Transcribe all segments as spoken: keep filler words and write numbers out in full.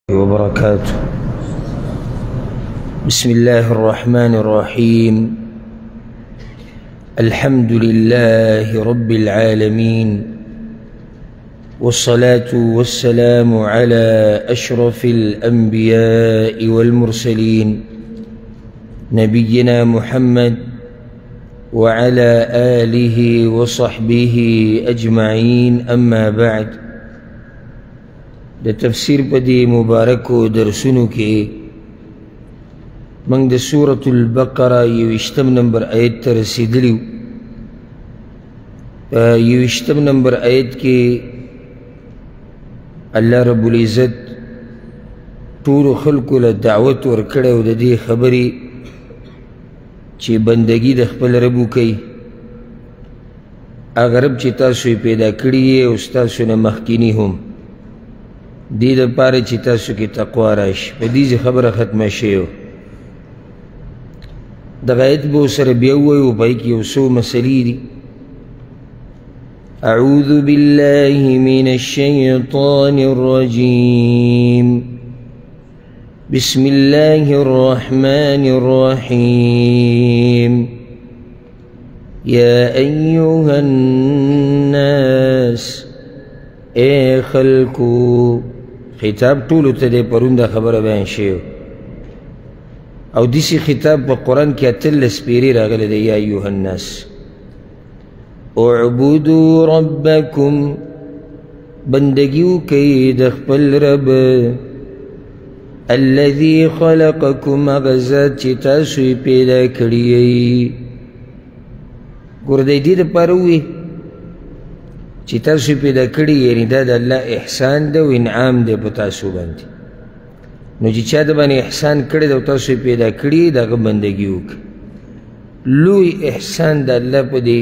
وبركاته. بسم الله الرحمن الرحيم. الحمد لله رب العالمين، والصلاة والسلام على أشرف الأنبياء والمرسلين نبينا محمد وعلى آله وصحبه أجمعين. أما بعد، د تفسیر په دې مبارکو درسونو کې موږ د سورة البقره یویشتم نمبر آیت ته رسېدلي وو. په یویشتم نمبر آیت کې الله رب العزت ټولو خلکو له دعوت ورکړی و د دې خبرې چې بندګي د خپل رب وکئ، هغه رب چې تاسو یې پیدا کړي یې او ستاسو نه مخکیني هم، دې دپاره چې تاسو کې تقوا راشي. په دې خبره ختمه شوې وه. دغه آیت به ورسره بیا ووایو، په هغې کې یو څو مسلې دي. أعوذ بالله من الشيطان الرجيم. بسم الله الرحمن الرحيم. يا أيها الناس، اے خلقو، خطاب ټولو ته دی. پرون دا خبره بیان شوې او داسې خطاب په قرآن کې اتلس پیرې راغلی دی. یا ایها الناس اعبدوا ربکم، بندګي وکئ د خپل رب، الذي خلقکم، هغه ذات چې تاسو یې پیدا کړي یئ. ګوره دی دې دپاره ووایي چې تاسو پیدا کړي، یعنی دا د الله احسان ده او انعام دی په تاسو باندې. نو چې چا د باندې احسان کړی ده او تاسو پیدا کړي، د هغه بندګي وکړئ. لوی احسان د الله په دې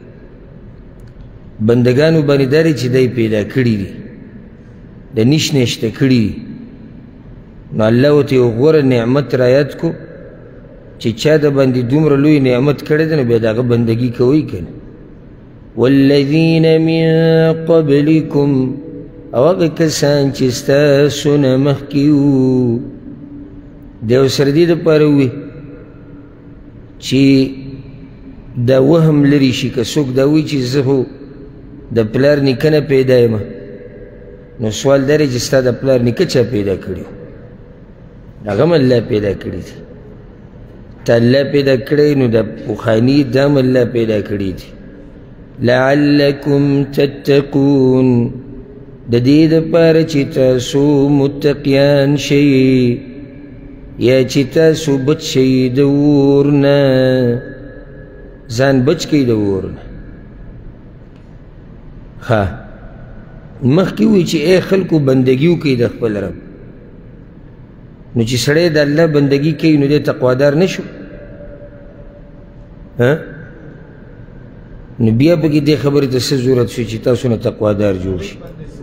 بندګانو باندې دا دی چې دی پیدا کړي دي، د نیش نشته کړي دي. نو الله ورته یو غوره نعمت رایاد کو چې چا د باندې دومره لوی نعمت کړی دی، نو بیا د هغه بندګي کوئ که نه. والذین من قبلکم، او هغه کسان چې ستاسو نه مخکې وو. دی ورسره دې دپاره ووایي چې دا وهم لرې شي. که څوک دا وایي چې زه خو د پلار نیکه نه پیدا یم، نو سوال دا دی چې ستا د پلار نیکه چا پیدا کړي وو؟ هغه هم الله پیدا کړي دي. ته الله پیدا کړی، نو د پخواني دا هم الله پیدا کړي دي. لعلکم تتقون، د دې دپاره چې تاسو متقیان شئ، یا چې تاسو بچ شئ د اور نه، ځان بچ کئ د اور نه. ښه، مخکې ووایي چې ای خلکو بندګي وکئ د خپل رب. نو چې سړی د الله بندګي کوي، نو دی تقوادار نه شو؟ ها، نو بیا پکې دې خبرې ته څه ضرورت شو چې تاسو نه تقوادار جوړ شي؟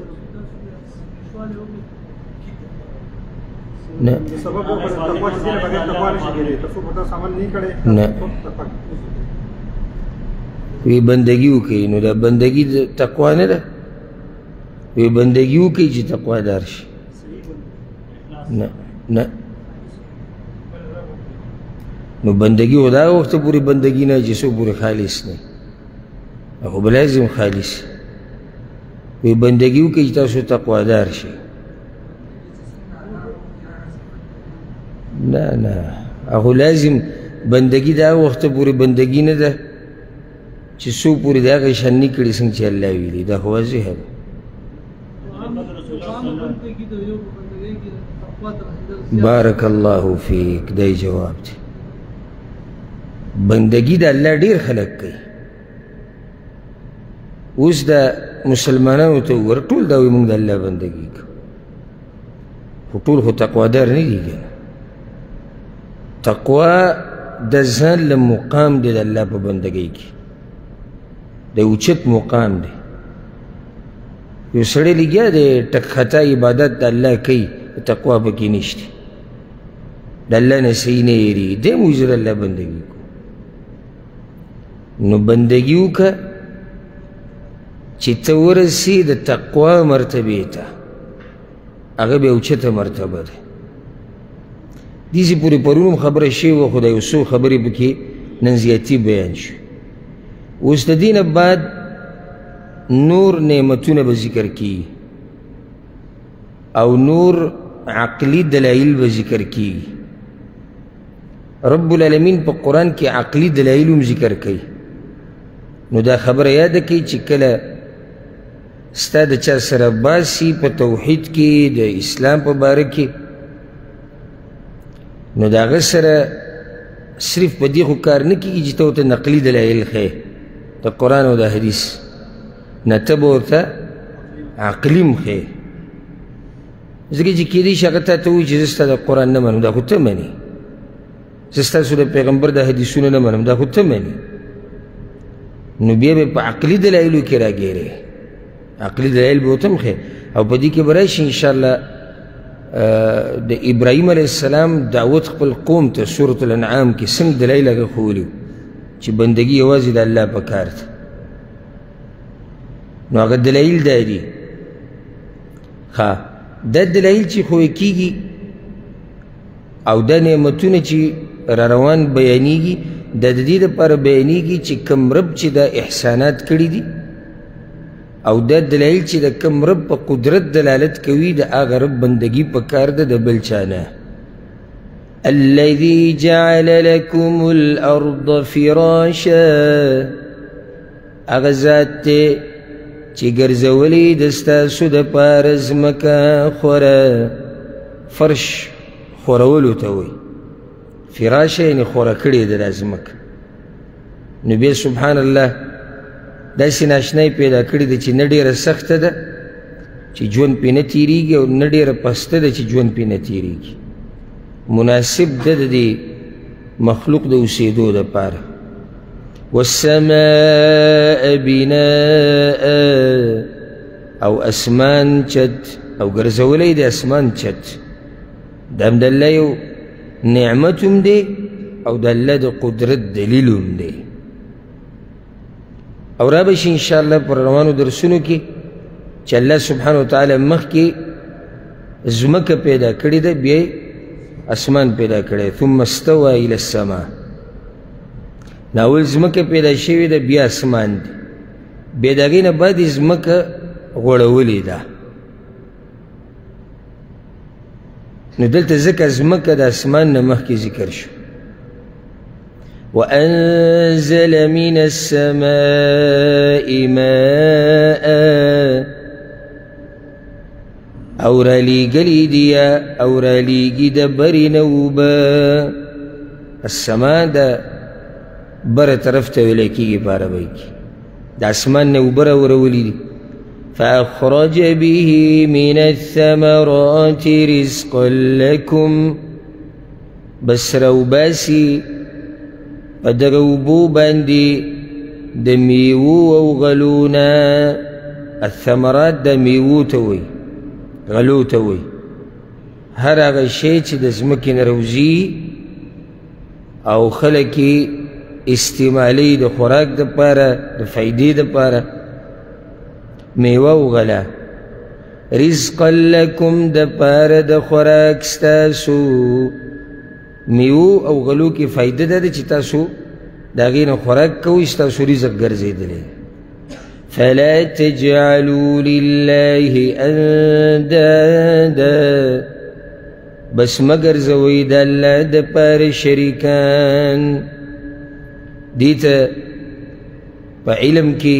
نه نه، وی بندګي وکړي، نو دا بندګي تقوا نه ده. وی بندګي وکړي چې تقوادار شي. نه نه، نو بندګي خو دا وخته پورې بندګي نه چې څو پورې خالص نه، خو به لازم خالص وی بندګي وکړي چې تاسو تقوادار شئ. نه نه، هغه لازم بندګي دا وخته پورې بندګي نه ده چې څو پورې د هغه شان نه کړي څنګه چې الله ویلي. دا خو واضح ده. بارک الله فیک، دی جواب دی. بندګي د الله ډېر خلک کوي. اوس د مسلمانانو ته وګوره، ټول دا وایي موږ د الله بندګي کوو، خو ټول خو تقوادار نه دي که نه. تقوا د ځان له مقام دی د الله په بندګۍ کې، د اوچت مقام دی. یو سړی لګیا دی ټک خطا عبادت د الله کوي، تقوا پکې نشته، د الله نه صحیح نه یېرېږي، دی موږ د الله بندګي کوو. نو بندګي وکړه چې ته ورسې د تقوا مرتبې ته. هغه بیا اوچته مرتبه ده. دېسې پورې پرون هم خبره شوې وه، خو د یو څو خبرې پکې نن زیاتي بیان شو. اوس د دې نه بعد نور نعمتونه به ذکر کیږي او نور عقلی دلایل به ذکر کیږي. رب العالمین په قرآن کې عقلی دلایل هم ذکر کوي. نو دا خبره یاده کړئ چې کله ستا د چا سره باسي په توحید کې د اسلام په باره کې، نو د هغه سره صرف په دې خو کار نه کېږي چې ته ورته نقلي دلایل ښیې د قرآن او د حدیث، نه ته به ورته عقلي هم ښیې. ځکه چې کېدای شي هغه تا ته ووایي چې زه ستا د قرآن نه منم، دا خو ته منې. زه ستاسو د پیغمبر د حدیثونو نه منم، دا خو ته منې. نو بیا به په عقلي دلایلو کې راګیرې، عقلي دلایل به ورته هم ښیې. او په دې کې به راشي انشاءالله د ابراهیم علیه السلام دعوت خپل قوم ته سورة الانعام کې څنګه دلایل هغه ښوولي چې بندګي یوازې د الله په کار ده. نو هغه دلایل دا دي. ښه دا دلایل چې ښوی کېږي او دا نعمتونه چې را روان بیانېږي، دا د دې دپاره بیانېږي چې کوم رب چې دا احسانات کړي دي او دا دلایل چې د کوم رب په قدرت دلالت کوي د هغه رب بندګي په کار ده د بل چا نه. الذي جعل لكم الارض فراشا، هغه ذات دی چې ګرځولې د ستاسو دپاره ځمکه خوره. فرش خورولو ته وایي، فراشه یعنې خوره کړې ده دا ځمکه. نو بیا سبحان الله داسې ناشنایي پیدا کړې ده چې نه ډېره سخته ده چې ژوند پرې نه تېرېږي او نه ډېره پسته ده چې ژوند پرې نه تېرېږي. مناسب ده د دې مخلوق د اوسېدو دپاره. والسماء بناء، او اسمان چت او ګرځولی د اسمان چت، دا هم د الله یو نعمت هم دی او د الله د قدرت دلیل هم دی. او را به شي انشاءالله پر روانو درسونو کې چې الله سبحانه وتعالی مخکې ځمکه پیدا کړې ده، بیا اسمان پیدا کړی، ثم استوى الى السماء. ناول ځمکه پیدا شوې ده، بیا اسمان دی، بیا د هغې نه بعد یې ځمکه غوړولې ده. نو دلته ځکه ځمکه د اسمان نه مخکې ذکر شو. وأنزل من السماء ماء، او رالیږلي دي او رالیږي د برې نه اوبه. السما د بره طرف ته ویلی کېږي په عربۍ کې، د اسمان نه اوبه راورولي دي. فأخرج به من الثمرات رزقا لكم، بس راوباسي په دغه اوبو باندې د میوو او غلو نه. الثمرات د میوو ته وایي، غلو ته وایي هر هغه شی چې د ځمکې نه راوځي او خلک یې استعمالوي د خوراک دپاره، د فایدې دپاره، میوه او غله. رزقا لکم دپاره د خوراک ستاسو. میوو او غلو کې فایده ده چې تاسو د هغې نه خوراک کوئ، ستاسو رزق ګرځېدلی. فلا تجعلوا لله اندادا، بس مه ګرځوئ د الله دپاره شریکان. دې ته په علم کې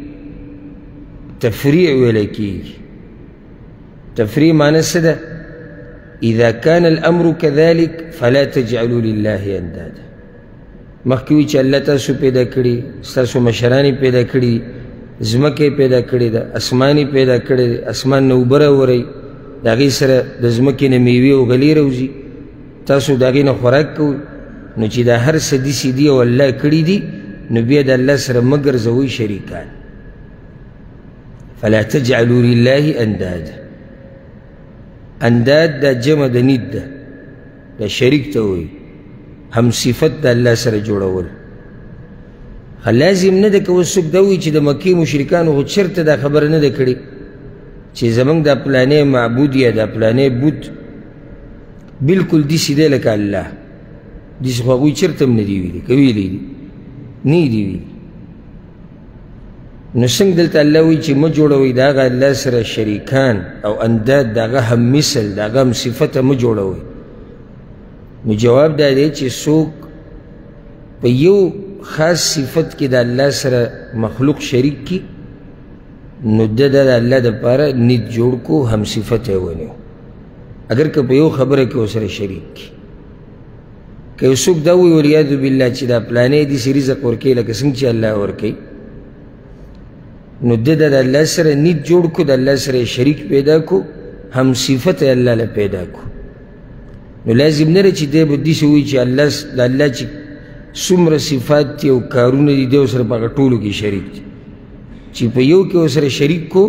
تفریع ویلی کېږي. تفریع معنی څه ده؟ اذا كان الامر كذلك فلا تجعلوا لله اندادا. مخکې وي چې الله تاسو پیدا کړي، ستاسو مشران یې پیدا کړي، ځمکه یې پیدا کړې ده، اسمان یې پیدا کړی دی، اسمان نه اوبه راوروئ، د هغې سره د ځمکې نه میوې او غلې راوځي، تاسو د هغې نه خوراک کوئ. نو چې دا هر څه داسې دي او الله کړي دي، نو بیا د الله سره مه ګرځوئ شریکان. فلا تجعلوا لله اندادا. انداد دا جمع د نید ده، دا شریک ته وایي، هم صفت د الله سره جوړول. خو لازم نه ده که اوس څوک دا وایي چې د مکې مشرکانو خو چېرته دا خبره نه ده کړې چې زمونږ دا پلانې معبود یا دا پلانې بود بلکل داسې دی لکه الله، داسې خو هغوی چېرته هم نه دي ویلي، که ویلي دي نه دي ویلي. نو څنګه دلته الله وایي چې مه جوړوئ د هغه الله سره شریکان او انداد، د هغه هم مثل، د هغه هم صفته مه جوړوئ. نو جواب دا دی چې څوک په یو خاص صفت کې د الله سره مخلوق شریک کی نو د د الله دپاره نید جوړ کو، هم صفت یې ونیو. اگر که په یو خبره کې ورسره شریک کی، که یو څوک دا وایي والعیاذ بالله چې دا پلانې داسې رزق ورکوي لکه څنګه چې الله ورکوي، نو د د الله سره نید جوړ کو، د الله سره شریک پیدا کو، هم صفت یې الله له پیدا کو. نو لازم نه دی چې دی به داسې وایي چې الله د الله چې څومره صفات دي او کارونه دي دی ورسره په هغه ټولو کې شریک دي، چې په یو کې ورسره شریک کو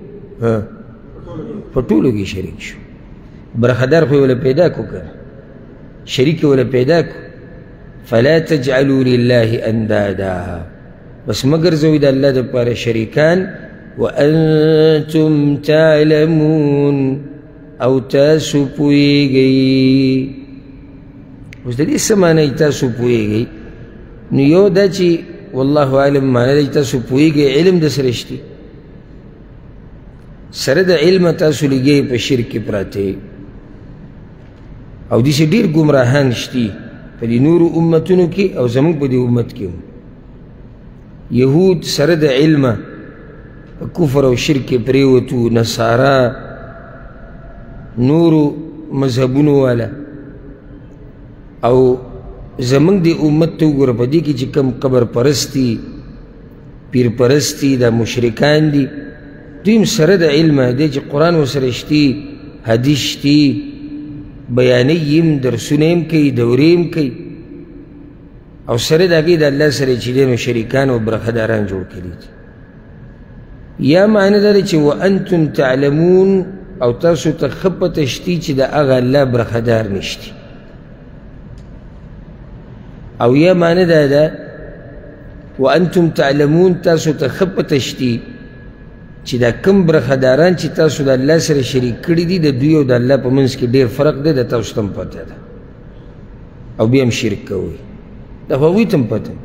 په ټولو کې شریک شو. برخدار خو یې وله پیدا کو که شریک یې وله پیدا کو. فلا تجعلوا لله اندادا، بس مه ګرځوئ د الله دپاره شریکان. وانتم تعلمون، او تاسو پوهیږئ. اوس د دې څه معنی تاسو پوهیږئ؟ نو یو دا چې والله عالم معنی دی تاسو پوهیږئ علم د سره شتي، سره د علمه تاسو لګیئ په شرک کې پراته، او داسې ډېر ګمراهان شتي په دې نورو امتونو کې او زموږ په دې امت کې هم. یهود سره د علمه په کفر او شرک کې پرېوتو، نصارا، نورو مذهبونو والا. او زمونږ د امت ته وګوره په دې کې چې کوم قبر پرستی، پیر پرستی، دا مشرکان دي، دوی هم سره د علمه دی چې قرآن ورسره شتي، حدیث شتي، بیانۍ هم، درسونه هم کوي، دورې هم کوي، او سره د هغې د الله سره چې دی نو شریکان او برخداران جوړ کړي دي. یا معنی دا دی چې وانتم تعلمون، او تاسو ته ښه پته شتي چې د هغه الله برخدار نشتي. او یا معنی دا ده وانتم تعلمون، تاسو ته ښه پته شتي چې دا کوم برخداران چې تاسو د الله سره شریک کړي دي د دوی او د الله په منځ کې ډېر فرق دی، د تاسو ته هم پته ده، او بیا هم شرک کوئ. دا خو هغوی ته هم پته،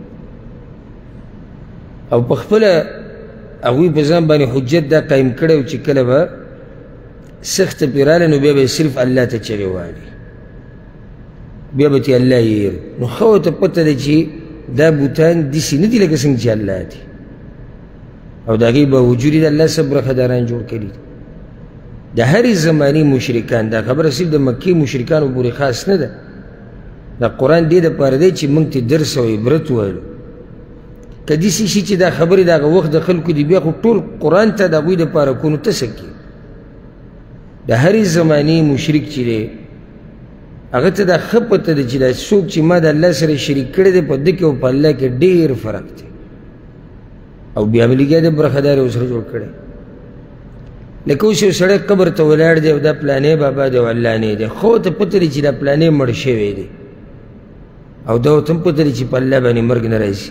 او په خپله هغوی په ځان باندې حجت دا قایم کړی و چې کله به سخته پرې راغله نو بیا به یې صرف الله ته چغې وهلې، بیا به ترې الله یې. نو ښه ورته پته ده چې دا بوتان داسې نه دي لکه څنګه چې الله دي، او د هغې باوجود یې د الله څخه برخداران جوړ کړي دي. د هرې زمانې مشرکان، دا خبره صرف د مکې مشرکانو پورې خاص نه ده، دا قرآن دې دپاره دی چې موږ ته درس او عبرت وویلو. که داسې شي چې دا خبرې د هغه وخت د خلکو دي، بیا خو ټول قرآن ته د هغوی دپاره کو، نو ته څه کړې؟ د هرې زمانې مشرک چې دی هغه ته دا ښه پته ده چې دا څوک چې ما د الله سره شریک کړی دی په ده کې او په الله کې ډېر فرق دی، او بیا مې لګیا دی برخدار یې ورسره جوړ کړی. لکه اوس یو سړی قبر ته ولاړ دی او دا پلانې بابا دی او علانې دی، خو ته پته دی چې دا پلانې مړ شوی دی، او دا ورته هم پته دی چې په الله باندې مرګ نه راځي،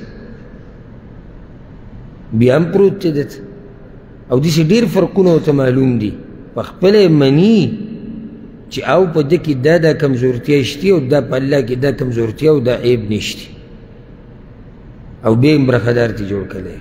بیا هم پروت دی دته. او داسې ډېر فرقونه ورته معلوم دي، په خپله یې مني چې او په ده کې دا دا کمزورتیا شتي او دا په الله کې دا کمزورتیا او دا عیب نشتي، او بیا یې برخدار ته جوړ کړی.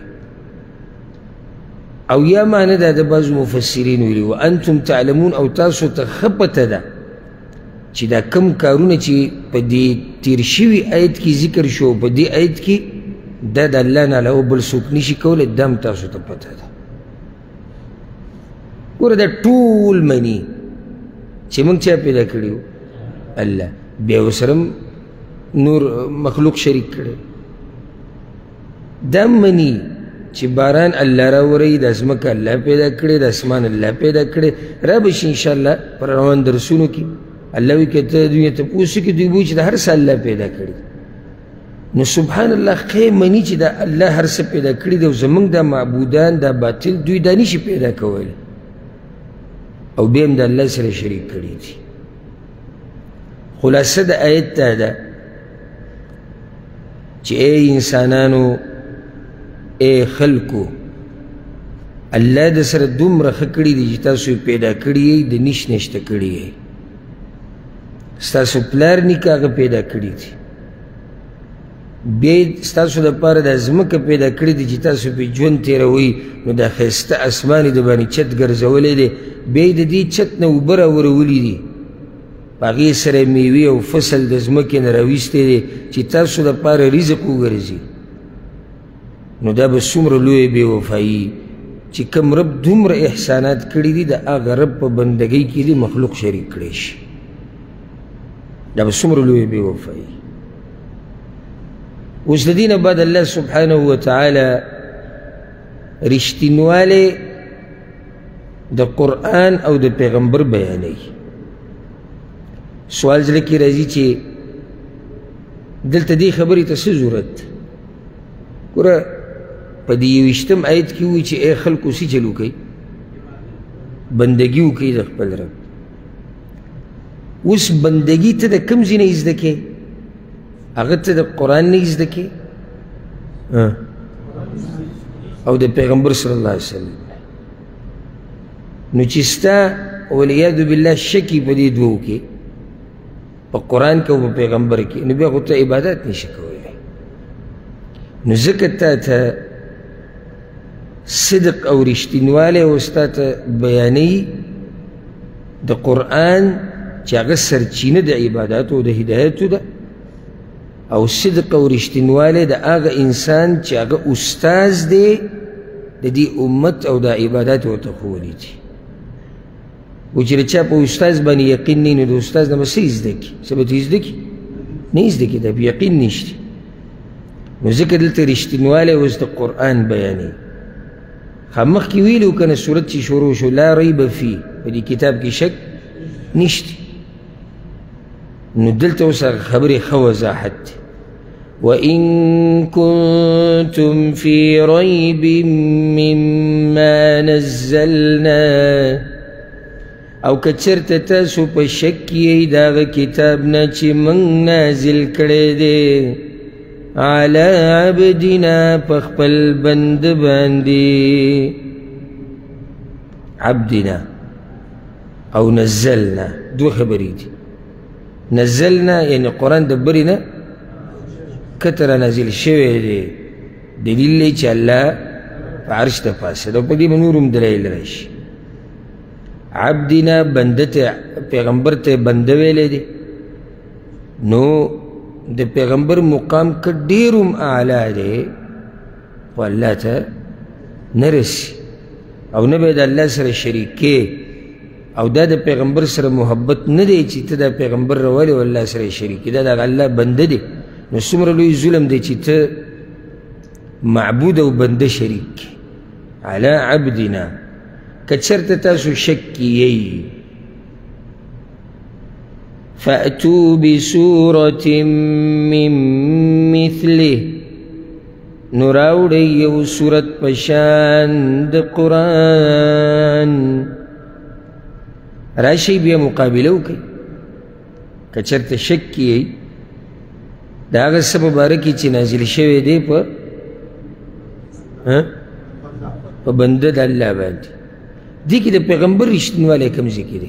او یا معنی دا د بعضو مفسرین ویلي وانتم تعلمون، او تاسو ته ښه پته ده چې دا کم کارونه چې په دې تیر شوي آیت کې ذکر شو په دې آیت کې دا د الله نه علاوه بل څوک نشي کولی، دا هم تاسو ته پته ده. ګوره دا ټول مني چې موږ چا پیدا کړي وو؟ الله. بیا ورسره نور مخلوق شریک کړی. دا مني چې باران الله راوروي، د ځمکه الله پیدا کړې، د اسمان الله پیدا کړې. را به شي انشاءالله پر روان درسونو کې الله وایي که ته دوی ته پوښتنه وکړي دوی به وایي چې د هر څه الله پیدا کړي. نو سبحان الله ښه مني چې دا الله هر څه پیدا کړي دی، او زموږ دا معبودان دا باطل دوی دا نشي پیدا کولی، او بیا هم د الله سره شریک کړي دي. خلاصه د آیت دا ده چې ای انسانانو، ای خلکو، الله د سره دومره ښه کړي دي چې تاسو یې پیدا کړي یې د نیش نشته کړي یې ستاسو پلار نیکه هغه پیدا کړي دي بیا یې ستاسو دپاره دا ځمکه پیدا کړې دي چې تاسو پرې ژوند تېروئ نو دا ښایسته اسمان یې د باندې چت ګرځولی دی بیا یې د دې چت نه اوبه راورولي دي په هغې سره میوې او فصل د ځمکې نه راویستی دی چې تاسو دپاره رزق وګرځي نو دا به څومره لویه بې وفایي چې کوم رب دومره احسانات کړي دي د هغه رب په بندګۍ کې دې مخلوق شریک کړی شي دا به څومره لویه بې وفایي اوس د دې نه بعد الله سبحانه وتعالی رښتینوالی د قرآن او د پیغمبر بیانوي سوال زړه کې راځي چې دلته دې خبرې ته څه ضرورت ګوره په دې یویشتم آیت کې وایي چې ای خلکو څه چل وکئ بندګي وکئ د خپل رب اوس بندګي ته د کوم ځای نه زده کې هغه ته د قرآن نه زده کې او د پیغمبر صلی الله علیه وسلم نو چې ستا والعیاذ بالله شکي په دې دوو کې په قرآن کې او په پیغمبر کې نو بیا خو ته عبادت نشي کولی نو ځکه تا ته صدق او رښتینوالی اوس تا ته بیانوي د قرآن چې هغه سرچینه د عباداتو او د هدایتو ده او صدق او رښتینوالی د هغه انسان چې هغه استاذ دی د دې امت او د عبادات ورته ښوولي دي و چې د چا په استاذ باندې یقین نه وي نو د استاذ نه به څه زده کړي څه به ترې زده کړي نه یې زده کړي دا یقین نشته نو ځکه دلته رښتینوالی اوس د قرآن بیانوي خو مخکې ویلو که نه صورت چې شروع شو لا ریب فی په دې کتاب کې شک نشته نو دلته اوس هغه خبرې ښه وضاحت دی وإن كنتم في ريب مما نزلنا او که چېرته تاسو په شک یې د هغه کتاب نه چې موږ نازل کړی دی علی عبدنا په خپل بنده باندې عبدنا او نزلنا دوه خبرې دي نزلنا یعنی قرآن د برې نه کته را نازل شوی دی دلیل دی چې الله په عرش ته پاسه ده او په دې به نور هم دلایل راشي عبدنا بنده ته پیغمبر ته بنده ویلی دی نو د پیغمبر مقام که ډېر هم اعلی دی خو الله ته نه رسي او نه به د الله سره شریکې او دا د پیغمبر سره محبت نه دی چې ته دا پیغمبر راولې او الله سره شریکې دا د الله بنده دی نو څومره لوی ظلم دی چې ته معبود او بنده شریک علی عبدنا که چېرته تاسو شک کیئ فأتوا بسورة من مثله نو راوړئ یو صورت په شان د قرآن راشئ بیا مقابله وکئ که چېرته شک کیئ د هغه څه په باره کې چې نازل شوی دی په په بنده د الله باندې دې کې د پیغمبر رښتینوالی کوم ځای کې دی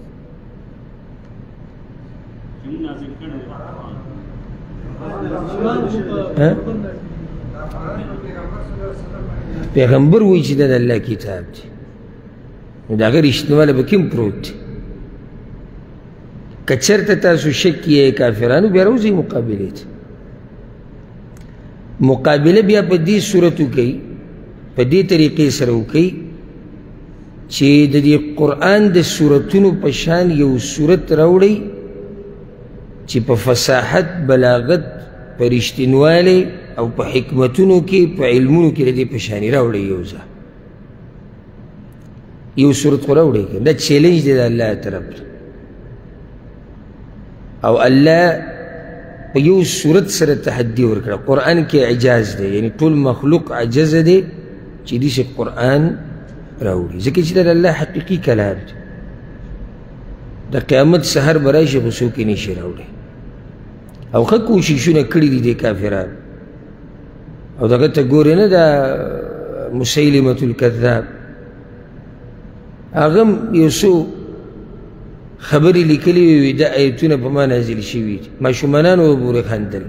پیغمبر وایي چې دا د الله کتاب دی نو د هغه رښتینوالی به کوم پروت دی که چېرته تاسو شک یې کافرانو بیا راوځئ مقابلې ته مقابله بیا په دې صورت وکئ په دې طریقې سره وکئ چې د دې قرآن د صورتونو په شان یو صورت راوړئ چې په فصاحت بلاغت په رښتینوالي او په حکمتونو کې په علمونو کې د دې په شانې راوړئ یو ځای یو صورت خو راوړئ دا چیلنج دی د الله طرف او الله په یو صورت سره تحدي ورکړه قرآن کې اعجاز دی یعنی ټول مخلوق عجزه دی چې داسې قرآن راوړي ځکه چې دا د الله حقیقي کلام دی د قیامت سحر به راشي خو څوک یې نشي راوړی او ښه کوششونه کړي دي دې کافران او دغه ته ګورې نه دا مسیلمة الکذاب هغه هم یو څو خبرې لیکلي وي دا ایتونه په ما نازل شوي دي ماشومانان ورپورې خندل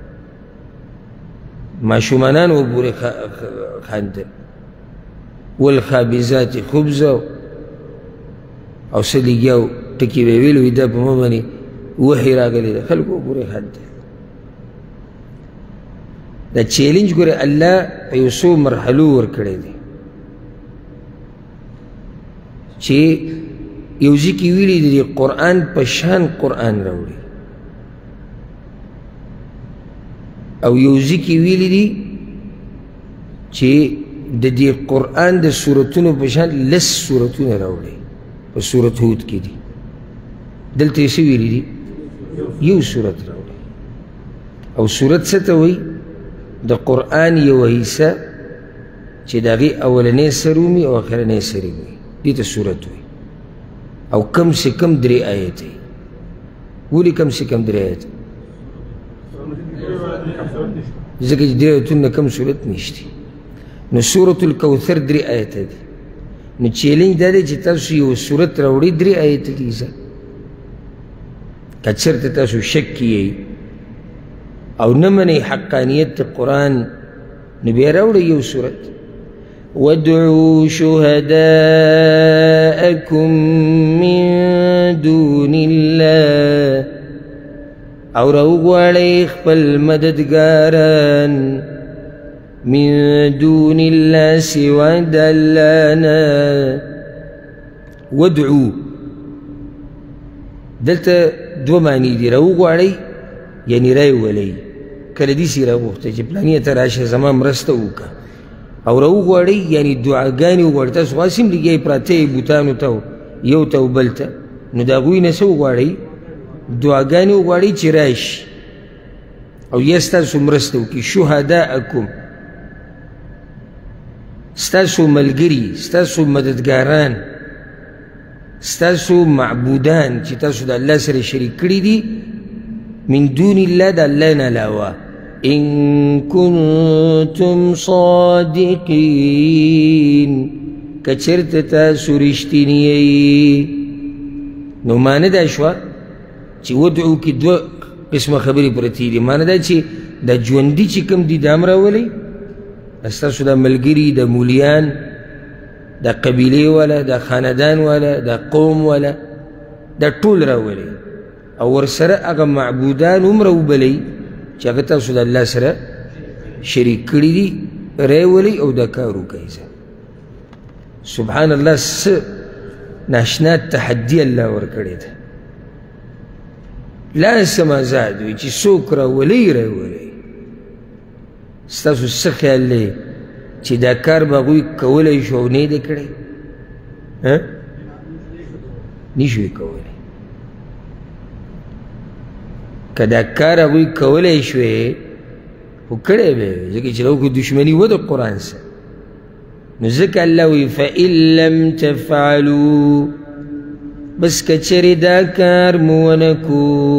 ماشومانان ورپورې خندل والخابزات خبزا او څه لګیا و ټکي به یې ویل وي دا په ما باندې وحي راغلی ده خلکو ورپورې خندل دا چیلنج ګوره الله په یو څو مرحلو ورکړی دی چې یو ځای کې ویلي دي قرآن په شان قرآن راوړي او یو ځای کې ویلي دي چې د دې قرآن د سورتونو په شان لس سورتونه راوړي په سورت هود کې دي دلته یې څه ویلي دي یو سورت راوړي او سورت څه ته وایي د قرآن یوه حصه چې د هغې اولنی سر ومي او اخرنی سر وي دې ته سورت وایي او کم سے کم درې آیته ولې کم سے کم درې آیته ځکه چې درې آیتونه نه کم صورت نشته نو سورة الکوثر درې آیته دي نو چیلنج دا دی چې تاسو یو صورت راوړئ درې آیته دي که چېرته تاسو شک کیئ او نه منئ حقانیت د قرآن نو بیا راوړئ یو صورت وادعوا شهداءكم من دون الله او راوغواړئ خپل مددګاران من دون الله سوا د الله نه وادعوا دلته دوه معنی دي راوغواړئ یعنی رای ولئ کله داسې راغوښته چې پلانې ته راشه زما مرسته وکړه او راوغواړئ یعنی دعاګانې وغواړئ تاسو خاص هم لګیا پراته یې بوتانو ته یو ته او بل ته نو د هغوی نه څه وغواړئ دعاګانې وغواړئ چې راشي او یا ستاسو مرسته وکړي شهداءکم ستاسو ملګري ستاسو مددګاران ستاسو معبودان چې تاسو د الله سره شریک کړي دي من دون الله د الله نه علاوه إن كنتم صادقين كچرت تاسو رښتینی یئ نو معنی دا شوه چې ودعو کې دوه قسمه خبرې پرتې دي معنی دا چې د ژوندي چې کوم دي دا هم راولئ ستاسو د ملګري د مولیان د قبیلې والا د خاندان والا د قوم والا دا ټول راولئ او ورسره هغه معبودان هم راوبلئ چې هغه تاسو د الله سره شریک کړي دي رای ولئ او دا کار وکئ سبحان الله څه ناشنا تحدي الله ورکړې ده لا سما زاد وي چې څوک راولئ رای ولئ ستاسو څه خیال دی چې دا کار به هغوی کولی شو او نه یې دی کړی نه شو یې کولی که دا کار هغوی کولی شوې خو کړی به یې ځکه چې هغوی دشمني وه د قرآن سره نو ځکه الله وایي فإن لم تفعلوا بس که چېرې دا کار مو ونه کو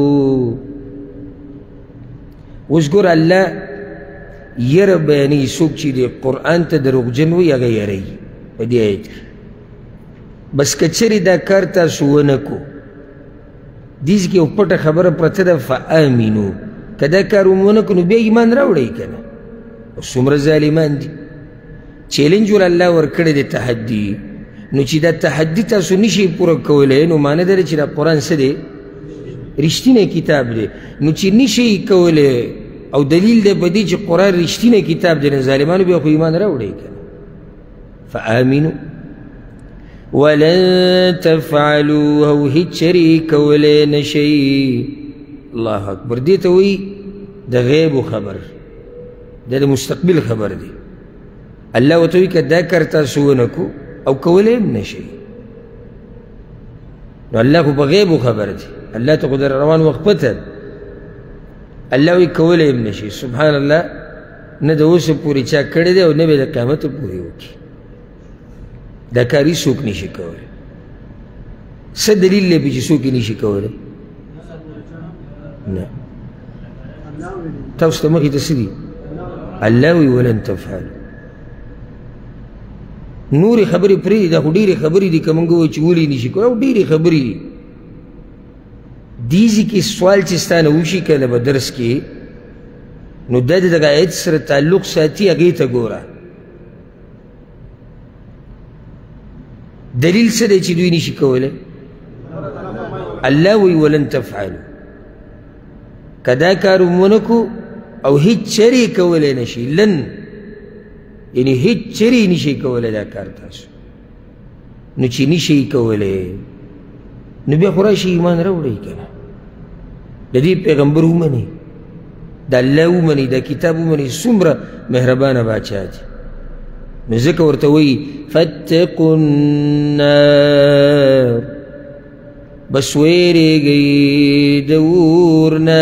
اوس ګوره الله یره بیانوي څوک چې د قرآن ته دروغجن وي هغه یروي په دې آیت کې بس که چېرې دا کار تاسو ونه کو دې کې یو پټه خبره پرته ده فآمنو که دا کار ونه کو نو بیا ایمان راوړئ که نه څومره ظالمان دي چیلنج ور الله ورکړی دی تحدي نو چې دا تحدي تاسو نشئ پوره کولی نو معنی دا چې دا قرآن څه دی رښتینی کتاب دی نو چې نشئ کولی او دلیل دی په دې چې قرآن رښتینی کتاب دی نو ظالمانو بیا خو ایمان راوړئ که نه فآمنو ولن تفعلوا او هیڅ چرې کولی نشئ الله اکبر دې ته وایي د غیبو خبر دا د مستقبل خبر دی الله ورته وایي که دا کار تاسو ونه کو او کولی هم نشئ نو الله خو په غیبو خبر دی الله ته خو در روان وخت پته ده الله وایي کولی هم نشئ سبحان الله نه د اوسه پورې چا کړی دی او نه به د قیامته پورې وکړي دا کار هېڅوک نشي کولی څه دلیل دی پې چې څوک یې نشي کولی نه تاسو ته مخې ته څه دي الله وایي ولن تفعلوا نورې خبرې پرېږدي دا خو ډېرې خبرې دي که موږ ووایو چې ولې نشي کولی او ډېرې خبرې دي دې ځای کې سوال چې ستا نه وشي کله به درس کې نو دا د دغه آیت سره تعلق ساتي هغې ته ګوره دلیل څه دی چې دوی نشي کولی الله وی ولن تفعلوا که دا کار ونه کړو او هیڅ چرې کولی نشي لن یعنی هیڅ چرې نشي کولی دا کار تاسو نو چې نشي کولی نو بیا خو راشي ایمان راوړئ که نه د دې پیغمبر ومنئ د الله ومنئ د کتاب ومنئ څومره مهربانه باچا دی نو ځکه ورته وایي فاتقوا النار بس ویریږئ د اور نه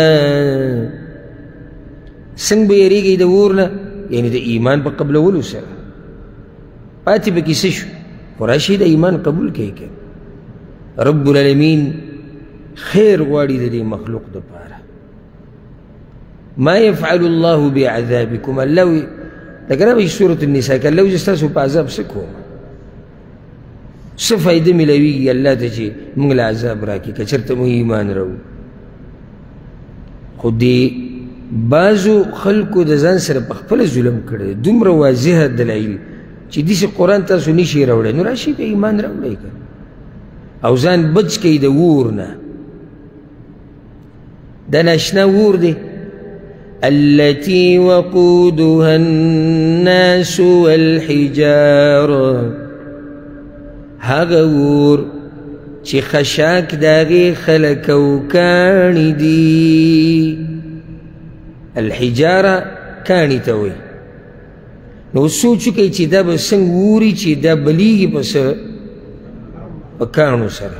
څنګه به یریږئ د اور نه یعنی د ایمان په قبلولو سره پاتې به کیسه شو خو راشي د ایمان قبول کوي که رب العالمین خیر غواړي د دې مخلوق دپاره ما یفعل الله بعذابکم الله وی لکه رابشي سورة النساء که الله وی ستاسو په عذاب څه کوم څه فایده میلاویږي الله ته چې موږ له عذاب راکړي که چېرته موږ ایمان راوړو خو دې بعضو خلکو د ځان سره په خپله ظلم کړی دومره واضحه دلایل چې داسې قرآن تاسو نشئ راوړی نو راشئ په ایمان راوړئ که او ځان بچ کوي د اور نه دا ناشنا اور دی التي وقودها الناس والحجاره هغه اور چې خشاک د هغې خلک او کاڼي دي الحجاره کاڼي ته وایي نو سوچ وکئ چې دا به څنګه اوري چې دا بلیږي په څه په کاڼو سره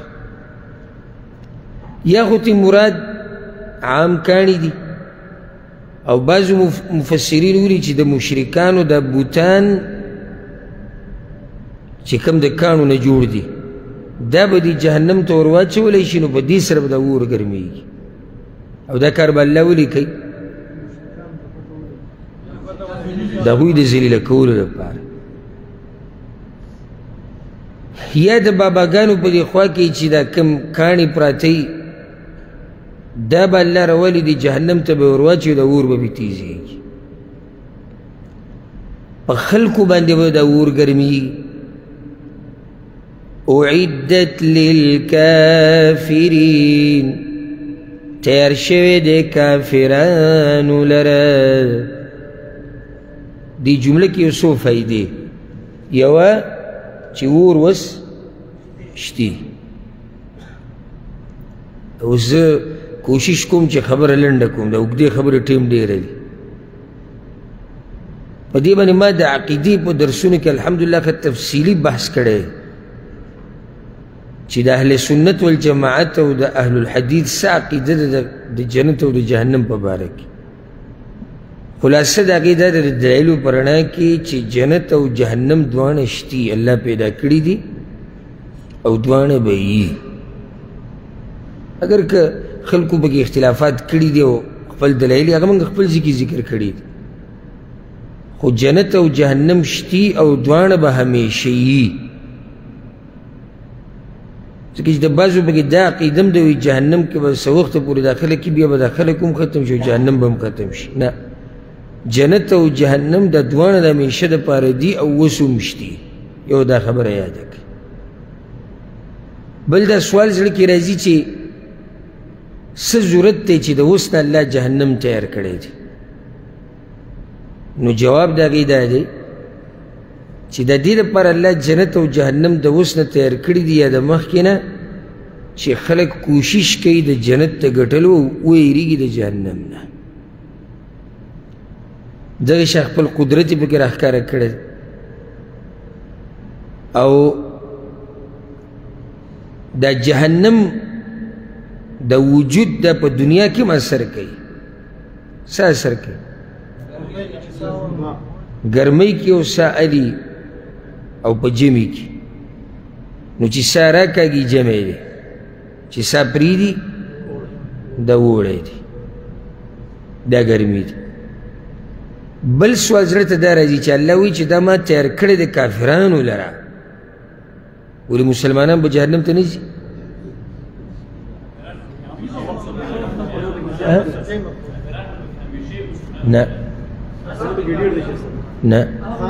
یا خو ترې مراد عام کاڼي دي او بعضو مفسرین ویلي چې د مشرکانو د بوتان چې کوم د کاڼو نه جوړ دي دا به دې جهنم ته ور واچولی شي نو په دې سره به دا اور ګرمېږي او دا کار به الله ولې کوي د هغوی د ذلیله کولو لپاره یا د باباګانو په دې خوا کې چې دا کم کاڼي پراته وي دا به الله راولي د جهنم ته به ور واچوي د اور به پې تیزېږي په خلکو باندې به دا اور ګرمېږي اعدت للکافرین تیار شوی د کافرانو لره دې جمله کې یو څو فایدې یوه چې اور وس شتي اوس زه کوشش کوم چې خبره لنډه کوم د اوږدې خبرې ټیم ډېره دي په دې باندې ما د عقیدې په درسونو کې الحمدلله ښه تفصیلي بحث کړی چې د اهل سنت والجماعت او د اهل الحدیث څه عقیده ده د جنت او د جهنم په باره کې خلاصه د هغې دا د دلایلو په رڼا کې چې جنت او جهنم دواړه شتي الله پیدا کړي دي او دواړه به یي اگر که خلکو پکې اختلافات کړي دي او خپل دلایل هغه موږ خپل ځای کې ذکر کړي دي خو جنت او جهنم شتي او دواړه به همیشه یي ځکه چې د بعضو پکې دا عقیده هم د وي جهنم کې به څه وخته پورې داخله کي بیا به داخله کوم ختم شي جهنم به هم ختم شي نه جنت او جهنم د دواړه د همیشه دپاره دي او اوس هم شتي یو دا خبره یاده کړئ بل دا سوال زړه کې راځي چې څه ضرورت دی چې د اوس نه الله جهنم تیار کړی دی نو جواب د هغې دا دی چې د دې لپاره الله جنت او جهنم د اوس نه تیار کړي دي یا د مخکې نه چې خلک کوشش کوي د جنت ته ګټلو او ویریږي د جهنم نه دغه شی خپل قدرت یې پکې راښکاره کړی او دا جهنم د وجود د په دنیا کې هم اثر کوي څه اثر کوي ګرمۍ کې او سا علي او په جمع کې نو چې سا راکاږي جمع دی چې سا پرېږدي دا اوړی دی دا ګرمي دی بل سوال زړه ته دا راځي چې الله وایي چې دا ما تیار کړی د کافرانو لره، ولې مسلمانان به جهنم ته نه ځي؟ نه نه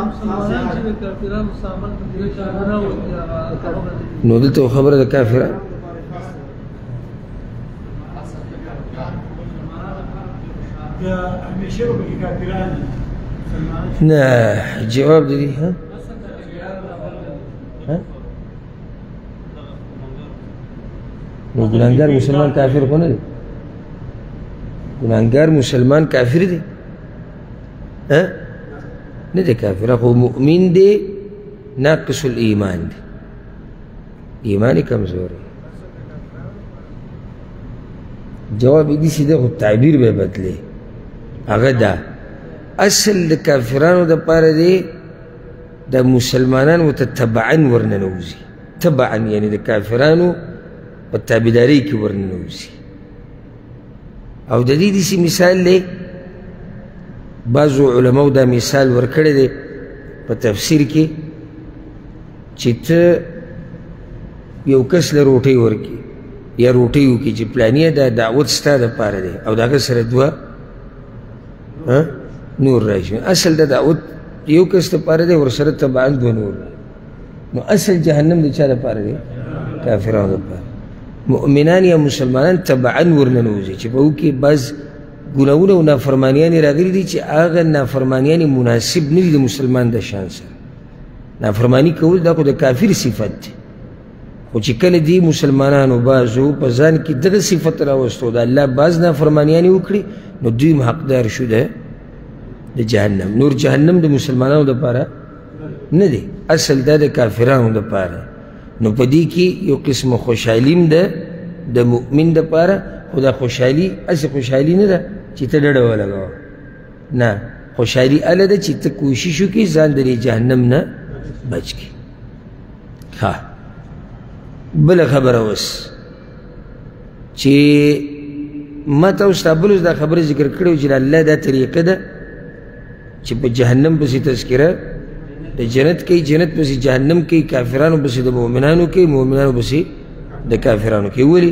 نو دلته خبره د کافرانو نه جواب دی ها ها نو ګناهګار مسلمان کافر خو نه دی، ګناهګار مسلمان کافر دی ها نه دی کافر، خو مؤمن دی ناقص الایمان دی، ایمان کمزور دی. جواب یې داسې دی خو تعبیر به بدلې، هغه دا اصل د کافرانو دپاره دی د مسلمانانو ته تبعا ورننوځي، تبعا یعنې د کافرانو په تابعدارۍ کې ورننوځي. او د دې داسې مثال دی، بعضو علماو دا مثال ورکړی دی په تفسیر کې چې ته یو کس له روټۍ ورکړي یا روټۍ وکړي چې پلانیه دا دعوت ستا دپاره دی او د هغه سره دوه نور راشي، اصل د دعوت یو کس دپاره دی ورسره تبعا دوه نور، نو اصل جهنم د چا دپاره دی؟ کافرانو دپاره. مؤمنان یا مسلمانان تبعا ورننوځي چې په هغو کې بعض ګناهونه او نافرمانیانې راغلي دي چې هغه نافرمانیانې مناسب نه دي د مسلمان د شان سره. نافرماني کول دا خو د کافر صفت دی، خو چې کله دې مسلمانانو بعضو په ځان کې دغه صفت راوستو د الله بعض نافرمانیانې وکړي نو دوی هم حقدار شو د د جهنم. نور جهنم د مسلمانانو دپاره نه دی، اصل دا د کافرانو دپاره. نو په دې کې یو قسم خوشحالي هم ده د مؤمن دپاره، خو دا خوشحالي هسې خوشحالي نه ده چې ته ډډه ولګوه، نه، خوشحالي هله ده چې ته کوشش وکړې ځان د دې جهنم نه بچ کړې. ښه بله خبره اوس چې ما تاسو ته بل اوس دا خبره ذکر کړې وه چې د الله دا طریقه ده چې په جهنم پسې تذکره د جنت کوي، جنت پسې جهنم کوي، کافرانو پسې د مؤمنانو کوي، مؤمنانو پسې د کافرانو کوي. ولې؟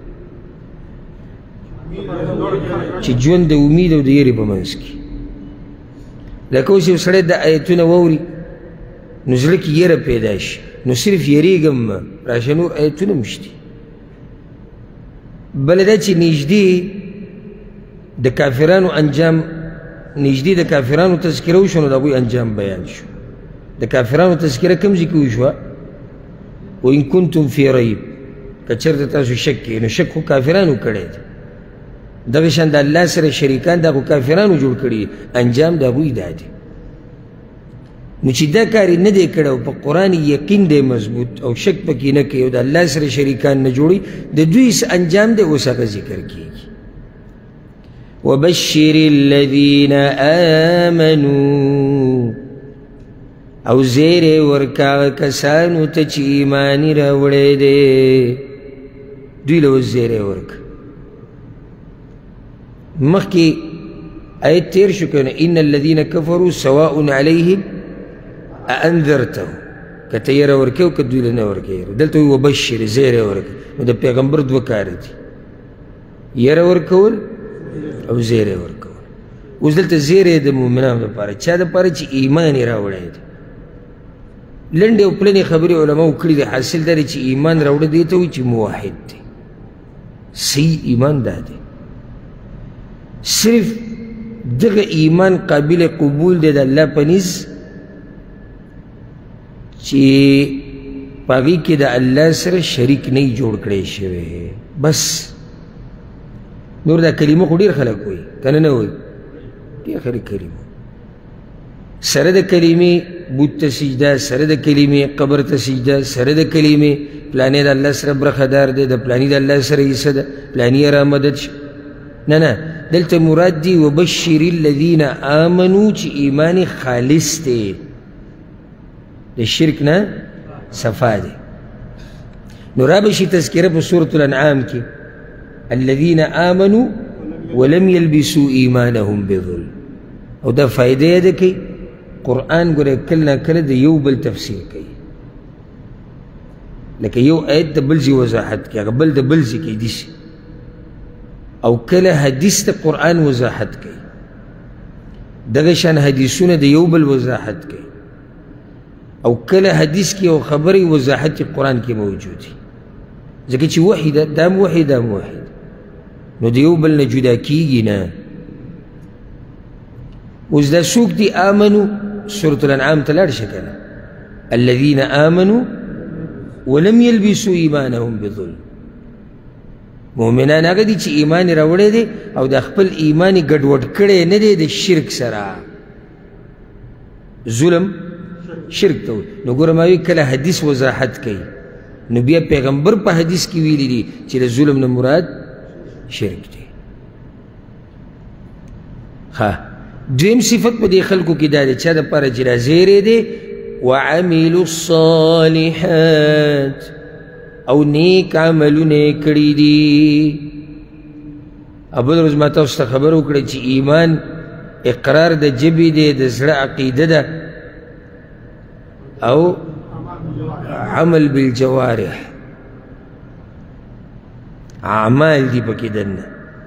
چې ژوند د امید او د یېرې په منځ کې، لکه اوس یو سړی د ایتونه واوري نو زړه کې یېره پیدا شي، نو صرف یېرېږم مه راشه، نور ایتونه هم شته. بله دا چې نږدې د کافرانو انجام، نږدې د کافرانو تذکره وشوه نو د هغوی انجام بیان شو. د کافرانو تذکره کوم ځای کې وشوه؟ وان کنتم فی ریب، که چېرته تاسو شک کې، نو شک خو کافرانو کړی دی. دغه شان د الله سره شریکان دا خو کافرانو جوړ کړي، انجام د هغوی دا دی. نو چې دا کار یې نه دی کړی او په قرآن یقین دی مضبوط او شک پکې نه کوي او د الله سره شریکان نه جوړي، د دوی څه انجام دی اوس هغه ذکر کېږي. وبشر الذین آمنوا، او زیرې ورکه هغه کسانو ته چې ایمان یې راوړی دی، دوی له اوس زیرې ورکه. مخکې آیت تیر شو که نه، ان الذین کفروا سواء علیهم اانذرتهم، که ته یېره ورکوې او که دوی له نه ورکوې. دلته وایي وبشر، زیری ورکړه. نو د پیغمبر دوه کاره دي، یېره ورکول او زیری ورکول. اوس دلته زیری د مؤمنانو دپاره، چا دپاره چې ایمان یې راوړی دی. لنډې او پلنې خبرې علماو کړي دي، حاصل دا دی چې ایمان راوړه دې ته وایي چې موحد دی. صحیح ایمان دا دی، صرف دغه ایمان قابل قبول دی د الله په نزد چې په هغې کې د الله سره شریک نه یې جوړ کړی شوی. بس نور دا کلمه خو ډېر خلک وایي که نه نه وایي، ډېر خلک کلمه سره د کلمې بت ته سجده، سره د کلمې قبر ته سجده، سره د کلمې پلانې د الله سره برخدار دی، د پلانې د الله سره حصه ده، پلانې یې را مدد شه. نه نه، دلته مراد دی وبشر الذین آمنو چې ایمان خالص دی، د شرک نه صفا دی. نو را بشي تذکره په سورة الانعام کې الذین آمنوا ولم یلبسوا ایمانهم بظلم، او دا فائدہ یې ده کوي قرآن ګوره کله نه کله د یو بل تفسیر کوي لکه یو آیت د بل ځای وضاحت کوي هغه بل د بل ځای کوي داسې او کله حدیث د قرآن وضاحت کوي دغه شان حدیثونه د یو بل وضاحت کوي او کله حدیث کې یو خبرې وضاحت قرآن کې موجود وي ځکه چې وحي ده دا هم وحي دا هم وحي نو د یو بل نه جدا کېږي نه اوس دا څوک دي آمنو سورة الانعام ته لاړ شه کنه الذین آمنوا ولم يلبسوا ایمانهم بظلم مؤمنان هغه دي چې ایمان یې راوړی دی او د خپل ایمان یې ګډوډ کړی نه دی د شرک سره ظلم شرک ته نو ګوره ما وی کله حدیث وضاحت کوي نو بیا پیغمبر په حدیث کې ویلي دي چې د ظلم نه مراد شرک دی ها دویم صفت په دې خلکو کې دا دی چا دپاره چې رازیری دی وعملوا الصالحات او نیک عملونه یې کړي دي بل ورځ ما تاسو ته خبر وکړی چې ایمان اقرار د ژبې دی د زړه عقیده ده او عمل بالجوارح اعمال دي پکې دننه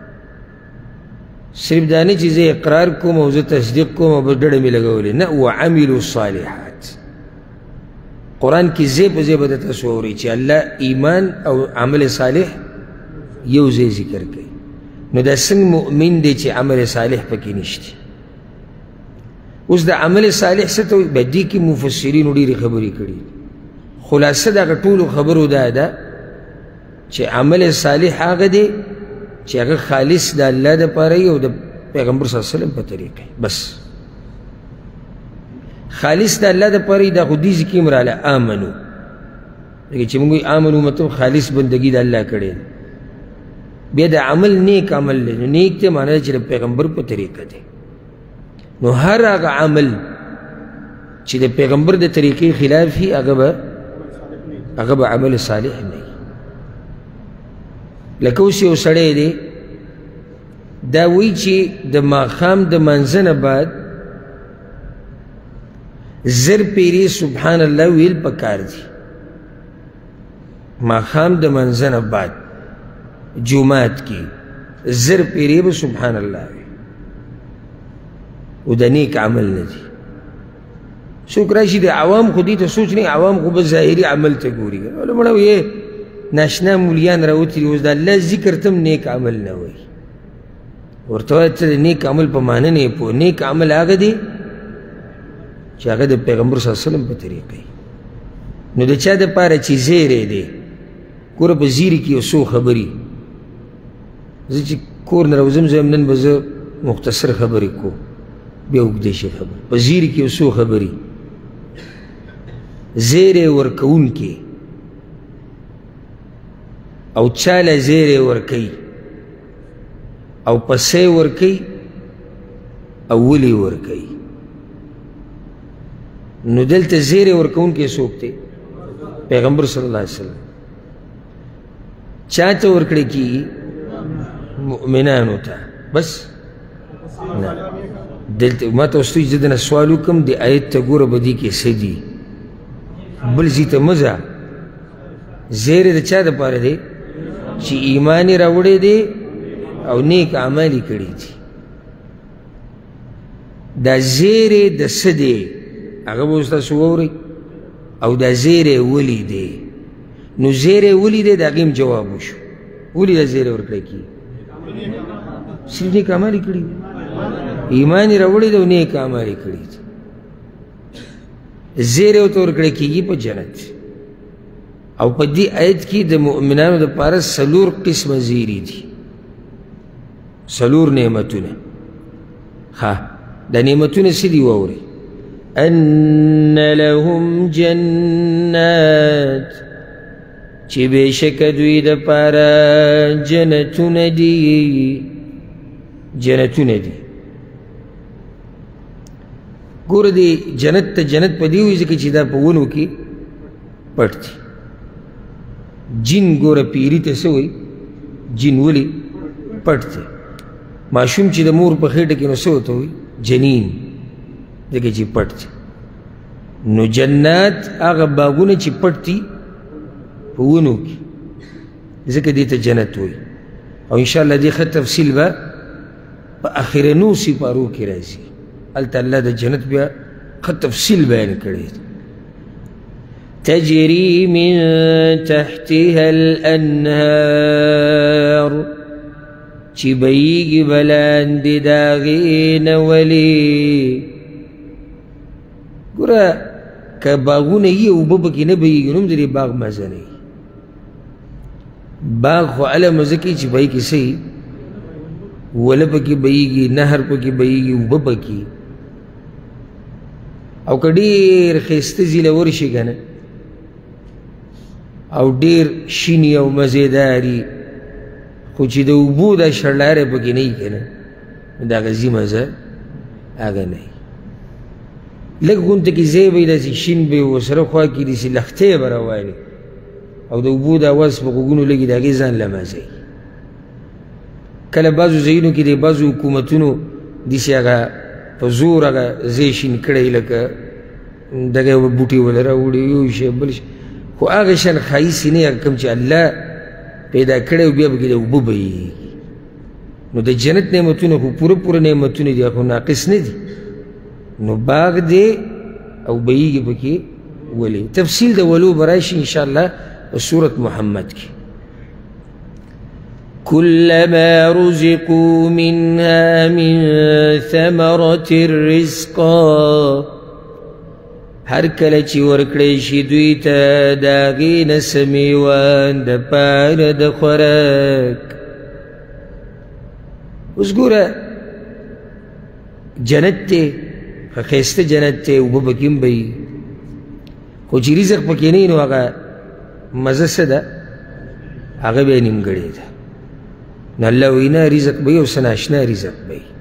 صرف دا نه چې زه اقرار کوم او زه تصدیق کوم او بس ډډه مې لګولې نه وعملوا الصالحات قرآن کې ځای په ځای به درته تاسو اورئ چې الله ایمان او عمل صالح یو ځای ذکر کوي نو دا څنګه مؤمن دی چې عمل صالح پکې نشته اوس د عمل صالح څه ته وایي په دې کې مفسرینو ډېرې خبرې کړي خلاصه د هغه ټولو خبرو دا ده چې عمل صالح هغه دی چې هغه خالص د الله دپاره وي او د پیغمبر صلی الله علیه وسلم په طریقې بس خالص د الله دپاره دا خو دې ځکه هم راله آمنو لکه چې موږ آمنو مطلب خالص بندګي د الله کړې بیا د عمل نیک عمل دی نو نیک ته معنی چې د پیغمبر په طریقه دی نو هر هغه عمل چې د پیغمبر د طریقې خلاف وي هغه به هغه به عمل صالح نه وي لکه اوس یو سړی دی دا وایي چې د ماښام د منځه نه بعد زر پیرې سبحان الله ویل پکار دي ماښام د منځه نه بعد جومات کې زر پیرې به سبحان الله وي او د نیک عمل نه دي څوک راشي د عوام خو دې ته سوچ نه عوام خو به ظاهري عمل ته ګوري ولا مړه یې ناشنا مولیان راوتلي اوس د الله ذکر ته نیک عمل نه وایي ورته وایي ته د نیک عمل په معنی نه یې پوه نیک عمل هغه دی چې هغه د پیغمبر صلی الله علیه وسلم په طریقه نو د چا دپاره چې زیری دی ګوره په زیري کې یو څو خبرې زه چې کور نه راوځم زه نن به زه مختصر خبرې کوم بیا اوږدې شي خبرې په زیري کې یو څو خبرې زیری ورکوونکې او چاله زیری ورکوي او پسې ورکوي او ولې ورکوي نو دلته زیری ورکوونکی څوک دی پیغمبر صلی الله علیه وسلم چا ته ورکړی کېږي مؤمنانو ته بس نه دلته ما ته اوس زه دنه سوال وکړم د آیت ته ګوره به دې کې څه دي بل ځای ته مه ځه زیری د چا دپاره دی چې ایمان یې راوړی دی او نیک اعمال یې کړي دي دا زیری د څه دی هغه به اوس تاسو واورئ او دا زیری ولې دی نو زیری ولې دی د هغې هم جواب وشو ولې دا زیری ورکړی کېږي صرف نیک اعمال یې کړي دي ایمان یې راوړی دی او نیک اعمال یې کړي دي زیری ورته ورکړی کېږي په جنت او په دې آیت کې د مؤمنانو دپاره څلور قسمه زیري دي څلور نعمتونه ها دا نعمتونه څه دي واورئ ان لهم جنات چې بېشکه دوی دپاره جنتونه دي جنتونه دي ګوره دې جنت ته جنت په دې وایي ځکه چې دا په ونو کې پټ دي جن ګوره پیري ته څه وایي جن ولې پټ دی ماشوم چې د مور په خېټه کې نو څه ورته وایي جنین ځکه چې پټ دی نو جنات هغه باغونه چې پټ دي په ونو کې ځکه دې ته جنت وایي او انشاءالله دې ښه تفصیل به په اخرنو سپارو کې راځي هلته الله د جنت بیا ښه تفصیل بیان کړی دی تجري من تحتها الأنهار چې بهیږي به لاندې د هغې نه ولې ګوره که باغونه یي اوبه پکې نه بهیږي نو هم د دې باغ مزه نه وي باغ خو هله مزه کوي چې بهی کې څه وي وله پکې بهیږي نهر پکې بهیږي اوبه پکې او که ډېر ښایسته ځي له ورشي که نه او ډېر شیني او مزېداري خو چې د اوبو دا شړلاری پکې نه وي که نه نو د هغه ځي مزه هغه نه وي لږ غونته کې ځای به وي داسې شین به وي ورسره خوا کې داسې لښتۍ به روانې او د اوبو د اواز په غوږونو لګي د هغې ځان له مزه وي کله بعضو ځایونو کې د بعضو حکومتونو داسې هغه په زور هغه ځای شین کړی لکه دغه بوټي وله راوړي یو شی بل شی خو هغه شان ښایسې نه هغه کوم چې الله پیدا کړی او بیا پکې د اوبه بهیږي نو د جنت نعمتونه خو پوره پوره نعمتونه دي خو ناقص نه دي نو باغ دی او بهیږي پکې ولې تفصیل د ولو به راشي انشاءالله په سورت محمد کې كلما رزقوا منها من ثمرة رزقا هر کله چې ورکړی شي دوی ته د هغې نه څه میوه د پاره د خوراک اوس ګوره جنت دی ښه ښایسته جنت دی اوبه پکې هم به خو چې رزق پکې نه وي نو هغه مزه څه ده هغه بیا نیمګړې ده نو الله وایي نه رزق به وي او څه ناشنا رزق به وي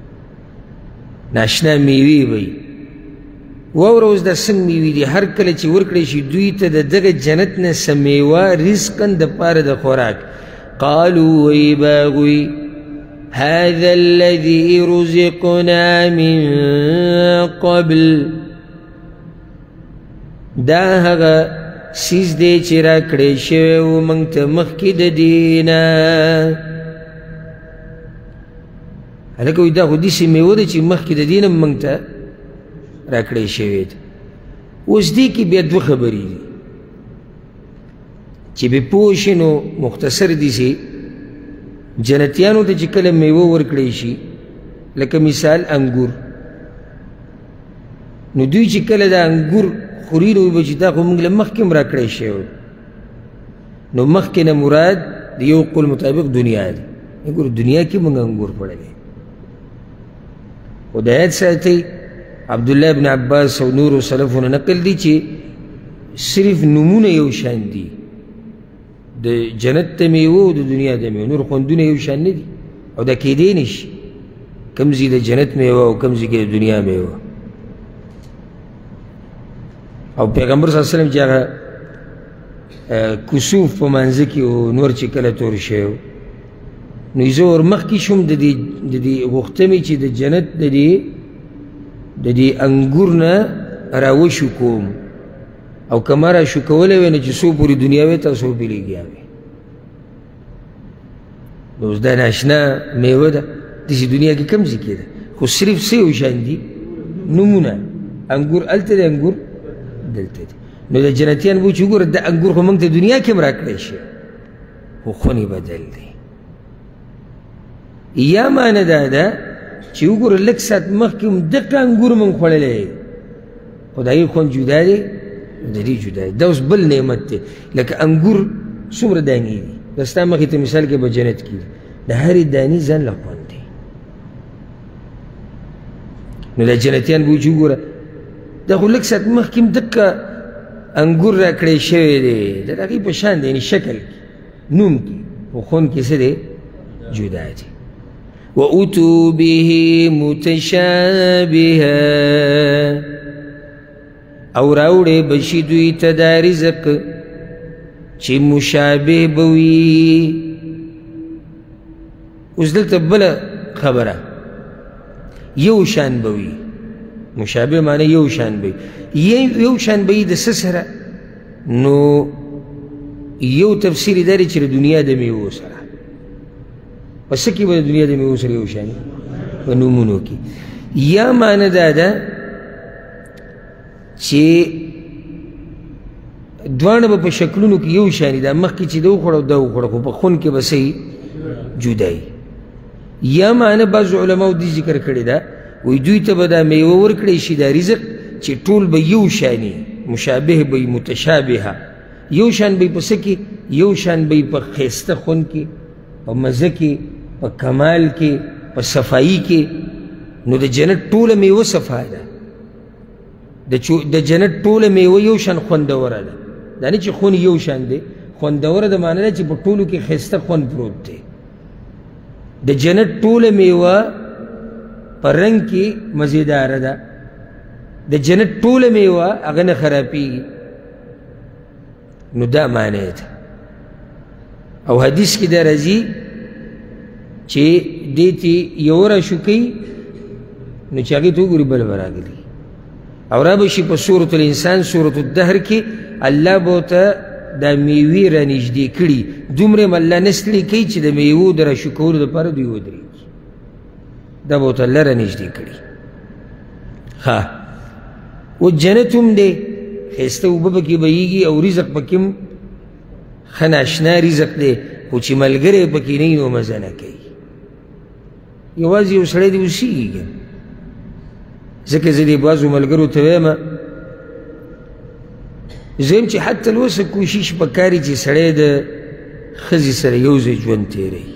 ناشنا میوې به وي واوره اوس دا څنګه میوې دي هر کله چې ورکړی شي دوی ته د دغه جنت نه څه میوه رزقا د پاره د خوراک قالوا وایي به هغوی هذا الذي رزقنا من قبل دا هغه سیز دی چې راکړی شوی و موږ ته مخکې د دې نه هلکه وایي دا خو داسې میوه ده چې مخکې د دې نه موږ ته راکړی شوی ده اوس دې کې بیا دوه خبرې دي چې بې پوه شي نو مختصر داسې جنتیانو ته چې کله میوه ورکړی شي لکه مثال انګور نو دوی چې کله د انګور خوري نو وایي به چې دا خو موږ له مخکې هم راکړی شوی نو مخکې نه مراد د یو قول مطابق دنیا دی ګوره دنیا کې موږ انګور خوړلی خو د آیت ساتئ عبدالله ابن عباس او نورو سلفونه نقل دي چې صرف نومونه یو شان دي د جنت د میوه او د دنیا د میوه نور خوندونه یو شان نه دي او دا کیدی نشي کوم ځای د جنت میوه او کوم ځای کې د دنیا میوه او پیغمبر صلی الله علیه وسلم چې هغه کسوف په منځه کې او نور چې کله تور شوی نو زه ورمخکې شوم د دې د دې غوښته مې چې د جنت د دې د دې انګور نه راوشو کوم او که ما راشو کولی وی نو چې څو پورې دنیا وی تاسو پرې لګیا وی نو اوس دا ناشنا میوه ده داسې دنیا کې کم ځای کې ده خو صرف څه یو شان دي نومونه انګور هلته دی انګور دلته دی نو د جنتیان به چې وګوره دا انګور خو موږ ته دنیا کې هم راکړی شي خو خونې بدل دی یا معنی دا ده چې وګوره لږ ساعت مخکې هم دقه انګور موږ خوړلی خو د هغې خوند جدا دی د دې جدا دی دا اوس بل نعمت دی لکه انګور څومره دانې دي دا ستا مخې ته مثال کې به جنت کې دي د هرې دانې ځان له خوند دی نو دا جنتیان به چې وګوره دا خو لږ ساعت مخکې هم دقه انګور راکړی شوی دی د هغې په شان دی یعنې شکل کې نوم کې خو خوند کې څه دی جدا دی وَأُتُوا بِهِ مُتَشَابِهًا او راوړې بشي دوی ته دا رزق چې مشابه به وي اوس دلته بله خبره یو شان به وي مشابه معنی یو شان به وي یو شان به وي د څه سره نو یو تفسیر یې دا دی چې د دنیا د میوو سره په څه کې به د دنیا د میوو سره یو شان په نومونو کې یا معنی دا ده چې دواړه به په شکلونو کې یو شان دا مخکې چې دا وخوړه دا وخوړه خو په خون کې به څه جدایي یا معنی بعضو علماو دې ذکر کړې ده وایي دوی ته به دا میوه ورکړی شي دا رزق چې ټول به یو شاني مشابه به متشابهه یو شان به په څه کې یو شان به په ښایسته خون کې په مزه کې په کمال کې په صفایي کې نو د جنت ټوله میوه صفا ده د جنت ټوله میوه یو شان خوندوره ده دا نه چې خون یو شان دی خوندوره د معنی ده چې په ټولو کې ښایسته خوند پروت دی د جنت ټوله میوه په رنګ کې مزیداره ده د جنت ټوله میوه هغه نه خرابېږي نو دا معنی ده او حدیث کې دا راځي چې دې ته یو راشو کوي نو چې هغې ته وګوري بله به راغلي او را به شي په صورت الانسان صورت الدهر کې الله به ورته دا میوې رانږدې کړي دومره م الله نه ستړي کوي چې د میوو د راشو کولو دپاره دوی ودرېږي دا به ورته الله رانږدې کړي ښه و جنت هم دی ښایسته اوبه پکې بهیږي او رزق پکې هم ښه ناشنا رزق دی خو چې ملګری پکې نه وي نو مزه نه کوي یوازې یو سړی دې اوسېږي که ځکه زه دې بعضو ملګرو ته وایم زه یم چې حتی الوسه کوشش پکار چې سړی د ښځې سره یو ځای ژوند تېروي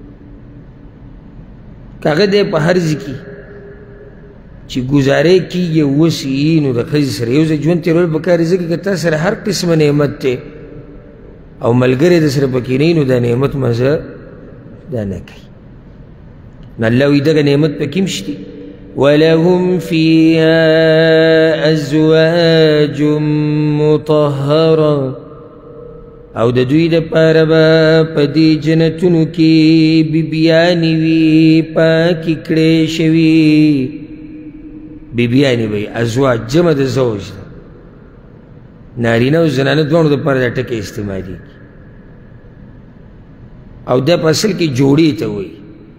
که هغه دی په هر ځای کې چې ګزارې کېږي اوس یي نو د ښځې سره یو ځای ژوند تېرول پکار دی ځکه که تا سره هر قسمه نعمت دی او ملګری د سره پکې نه وي نو دا نعمت مزه دا نه کوي نو الله وایي دغه نعمت پکې هم شته ولهم فيها أزواج مطهرة او د دوی دپاره به په دې جنتونو کې بیبیانې وي پاکې کړې شوي بیبیانې به وي ازواج جمع د زوج ده نارینه او زنانه دواړو دپاره دا ټکی استعمالېږي او دا په اصل کې جوړې ته وایي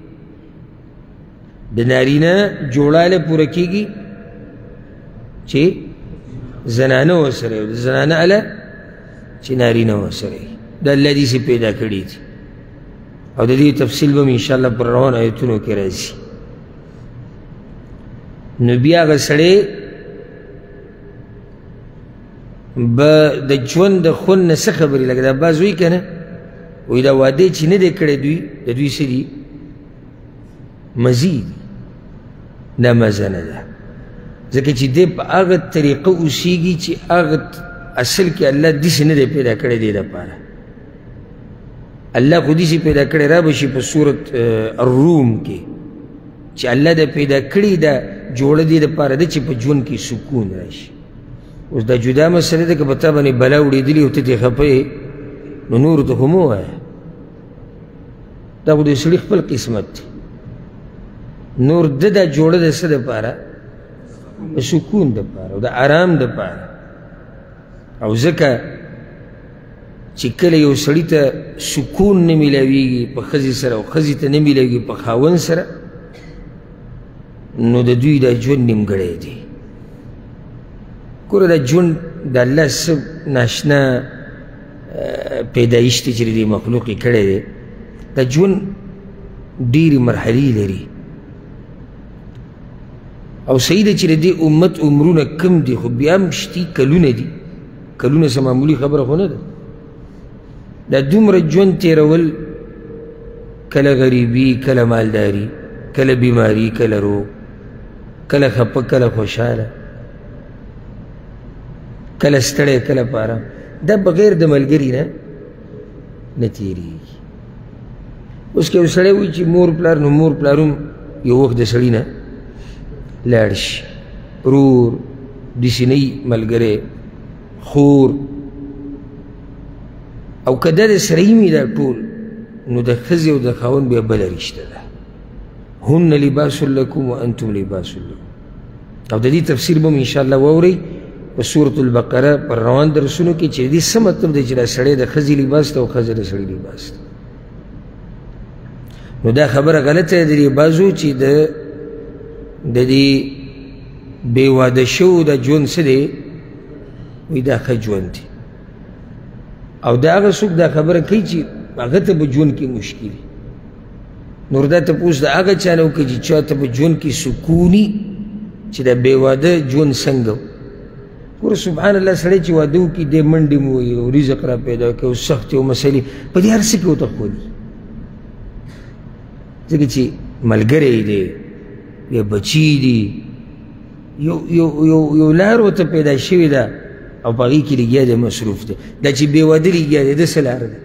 د نارینه جوړاله پوره کېږي چې زنانه ورسره وي د زنانه اله چې نارینه ورسره وي دا الله داسې پیدا کړي دي او د دې تفصیل به م انشاءالله پر روانو ایتونو کې راځي نو بیا هغه سړی به د ژوند د خون نه څه خبرې لکه دا بعض وایي که نه وایي دا واده چې نه دی کړی دوی د دوی څه دي مزید دا مزه نه ده ځکه چې دی په هغه طریقه اوسېږي چې هغه اصل کې الله داسې نه دی پیدا کړی دی دپاره الله خو داسې پیدا کړی را به شي په صورت الروم کې چې الله د پیدا کړي دا جوړه دې دپاره ده چې په ژوند کې سکون راشي اوس دا جدا مسله ده که په تا باندې بلا وړېدلي او ته ترې خفه یې نو نورو ته خو مه ووایه دا خو د سړي خپل قسمت دی نور ده دا جوړه د څه دپاره د سکون دپاره او د آرام دپاره او ځکه چې کله یو سړي ته سکون نه میلاویږي په ښځې سره او ښځې ته نه میلاویږي په خاوند سره نو د دوی دا ژوند نیمګړی دی ګوره دا ژوند د الله څه ناشنا پیدایش دی چې د دې مخلوق یې کړی دی دا ژوند ډېرې مرحلې لري او صحیح ده چې د دې امت عمرونه کم دي خو بیا هم شتي کلونه دي کلونه څه معمولي خبره خو نه ده دا دومره ژوند تېرول کله غریبي کله مالداري کله بیماري کله روغ کله خفه کله خوشحاله کله ستړی کله په ارام دا بغیر د ملګري نه نه تېرېږي اوس که یو سړی وایي چې مور پلار نو مور پلار هم یو وخت د سړي نه لاړ شي ورور دسینۍ ملګری خور او که دا د سره وي دا ټول نو د ښځې او د خاوند بیا بله رشته ده هن لباس لكم وانتم لباس لهم. او د دې تفسیر به انشاءالله واورئ په سورة البقره پر روان درسونو کې چې د دې څه مطلب دی چې دا سړی د ښځې لباس ته او ښځه د سړي لباس ته. نو دا خبره غلطه ده د بعضو چې د د دې بې واده شوو د ژوند څه دی وایي دا ښه ژوند دی او د هغه څوک دا خبره کوي چې هغه ته په ژوند کې مشکل وي. نور دا تپوس د هغه چا نه وکړي چې چا ته په ژوند کې سکوني چې د بې واده ژوند څنګه ګوره سبحان الله سړی چې واده وکړي دی منډې مو وایي او رزق را پیدا کوي او سختې او مسلې په دې هر څه کې ورته ښولي ځکه چې ملګری دی یا بچي دي یو یو یو یو لار ورته پیدا شوې ده او په هغې کې لګیا دی مصروف دی. دا چې بې واده لګیا دی د څه لار ده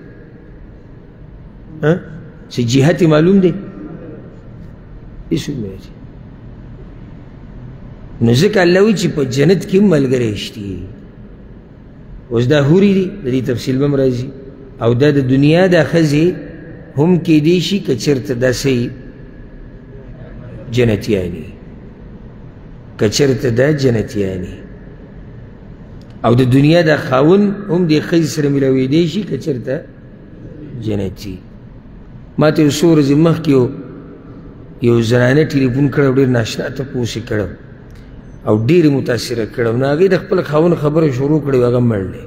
څه جهت یې معلوم دی هېڅوک نه لري. نو ځکه الله وایي چې په جنت کې هم ملګری شته. اوس دا حورې دي د دې تفصیل به هم راځي او دا د دنیا دا ښځې هم کېدی شي که چېرته داسې جنتیانې که چېرته دا جنتیانې او د دنیا دا خاون هم دې ښځې سره میلاوېدی شي که چېرته جنتي. ما ته یو څو ورځې مخکې یو یو زنانه ټلیفون کړی او ډېر ناشنا تپوس یې کړی او ډېرې متاثره کړی نو هغې د خپل خاوند خبره شروع کړې هغه مړ دی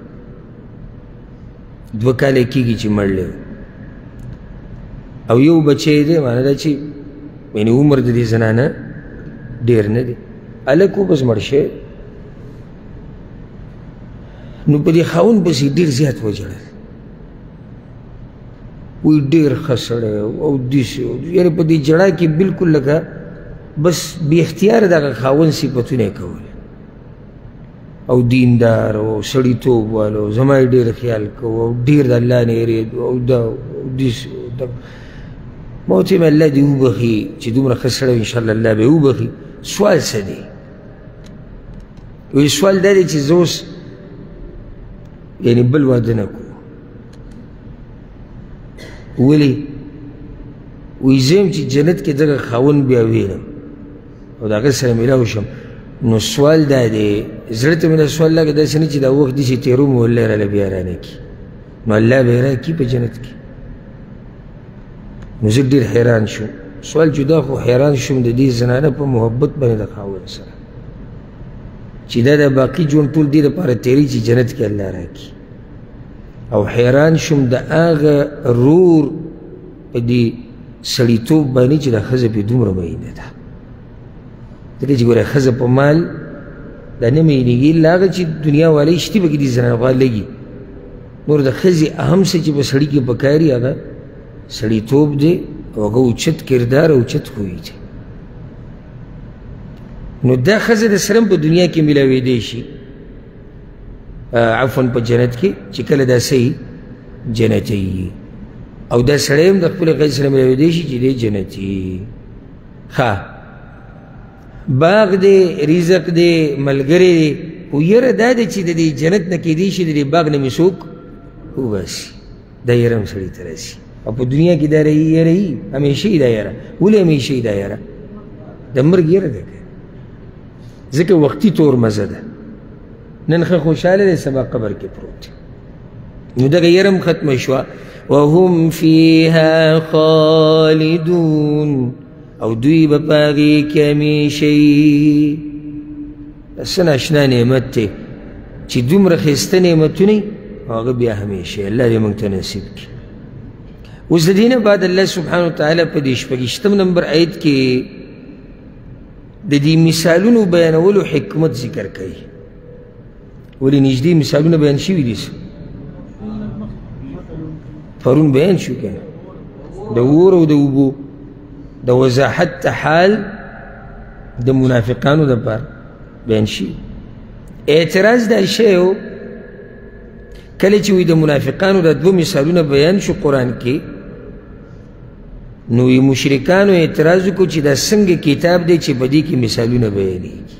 دوه کاله کېږي چې مړ دی او یو بچی دی معنی دا چې یعنې عمر د دې زنانه ډېر نه دی هلک و بس مړ شوی نو په دې خاوند پسې ډېر زیات وژړل وایي ډېر ښه سړی او داسې یعنې په دې جړا کې بلکل لکه بس بې اختیاره دغه خاوند صفتونه یې کول او دیندار او سړیتوب والو زما یې ډېر خیال کوو او ډېر د الله نه یېرېدو او دا او داسې ما ورته وایم الله دې وبخي چې دومره ښه سړی انشاءالله الله به یې وبخي. سوال څه دی وایي سوال دا دی چې زه اوس یعنې بل واده نه کوو ولې وایي زه یم چې جنت کې دغه خاوند بیا وینم او د هغه سره میلاو شم نو سوال دا دی زړه ته مې دا سوال لګه داسې نه چې دا وخت داسې تېروم او الله یې راله بیا رانه کړي نو الله به یې راکړي په جنت کې. نو زه ډېر حیران شوم سوال جدا خو حیران شوم د دې زنانه په محبت باندې د خاوند سره چې دا د باقي ژوند ټول دې دپاره تېري چې جنت کې الله راکړي او حیران شوم د هغه رور په دې سړیتوب باندې چې دا ښځه پرې دومره مینه ده ځکه چې ګوره ښځه په مال دا نه مینېږي الا هغه چې دنیا والی شتي پکې دي زنانه خوا لګي نور د ښځې اهم څه چې په سړي کې پکار وي هغه سړیتوب دی او هغه اوچت کردار او اوچت خوی دی. نو دا ښځه د سره په دنیا کې میلاوېدی شي عفوا په جنت کې چې کله دا صحیح جنتي او دا سړی هم د خپلې ښځې سره میلاوېدی شي چې دی جنتي. ښه باغ دی رزق دی ملګری دی خو یره دا دی چې د دې جنت نه کېدی شي د دې باغ نه مې څوک وباسي دا یره هم سړي ته راسي او په دنیا کې دا یره وي همیشه یې دا یره ولې همیشه یې دا یره د مرګ یره ده ځکه وختي تور مزه ده نن ښه خوشحاله دی سبا قبر کې پروت نو دغه یره هم ختمه شوه وهم فیها خالدون او دوی به په هغې کې همیشه یي. دا څه ناشنا نعمت دی چې دومره ښایسته نعمتونه یي او هغه بیا همیشه الله دې موږ ته نصیب کړي. اوس د دې نه بعد الله سبحانه وتعالی په دې شپږیشتم نمبر آیت کې د دې مثالونو بیانولو حکمت ذکر کوي. ولې نږدې مثالونه بیان شوي دي پرون بیان شو که د اور او د اوبو د وضاحت حال د منافقانو دپاره بیان شوي. اعتراض دا شی و کله چې وایي د منافقانو دا دوه مثالونه بیان شو قرآن کې نو یې مشرکانو اعتراض وکړو چې دا څنګه کتاب دی چې په دې کې مثالونه بیانېږي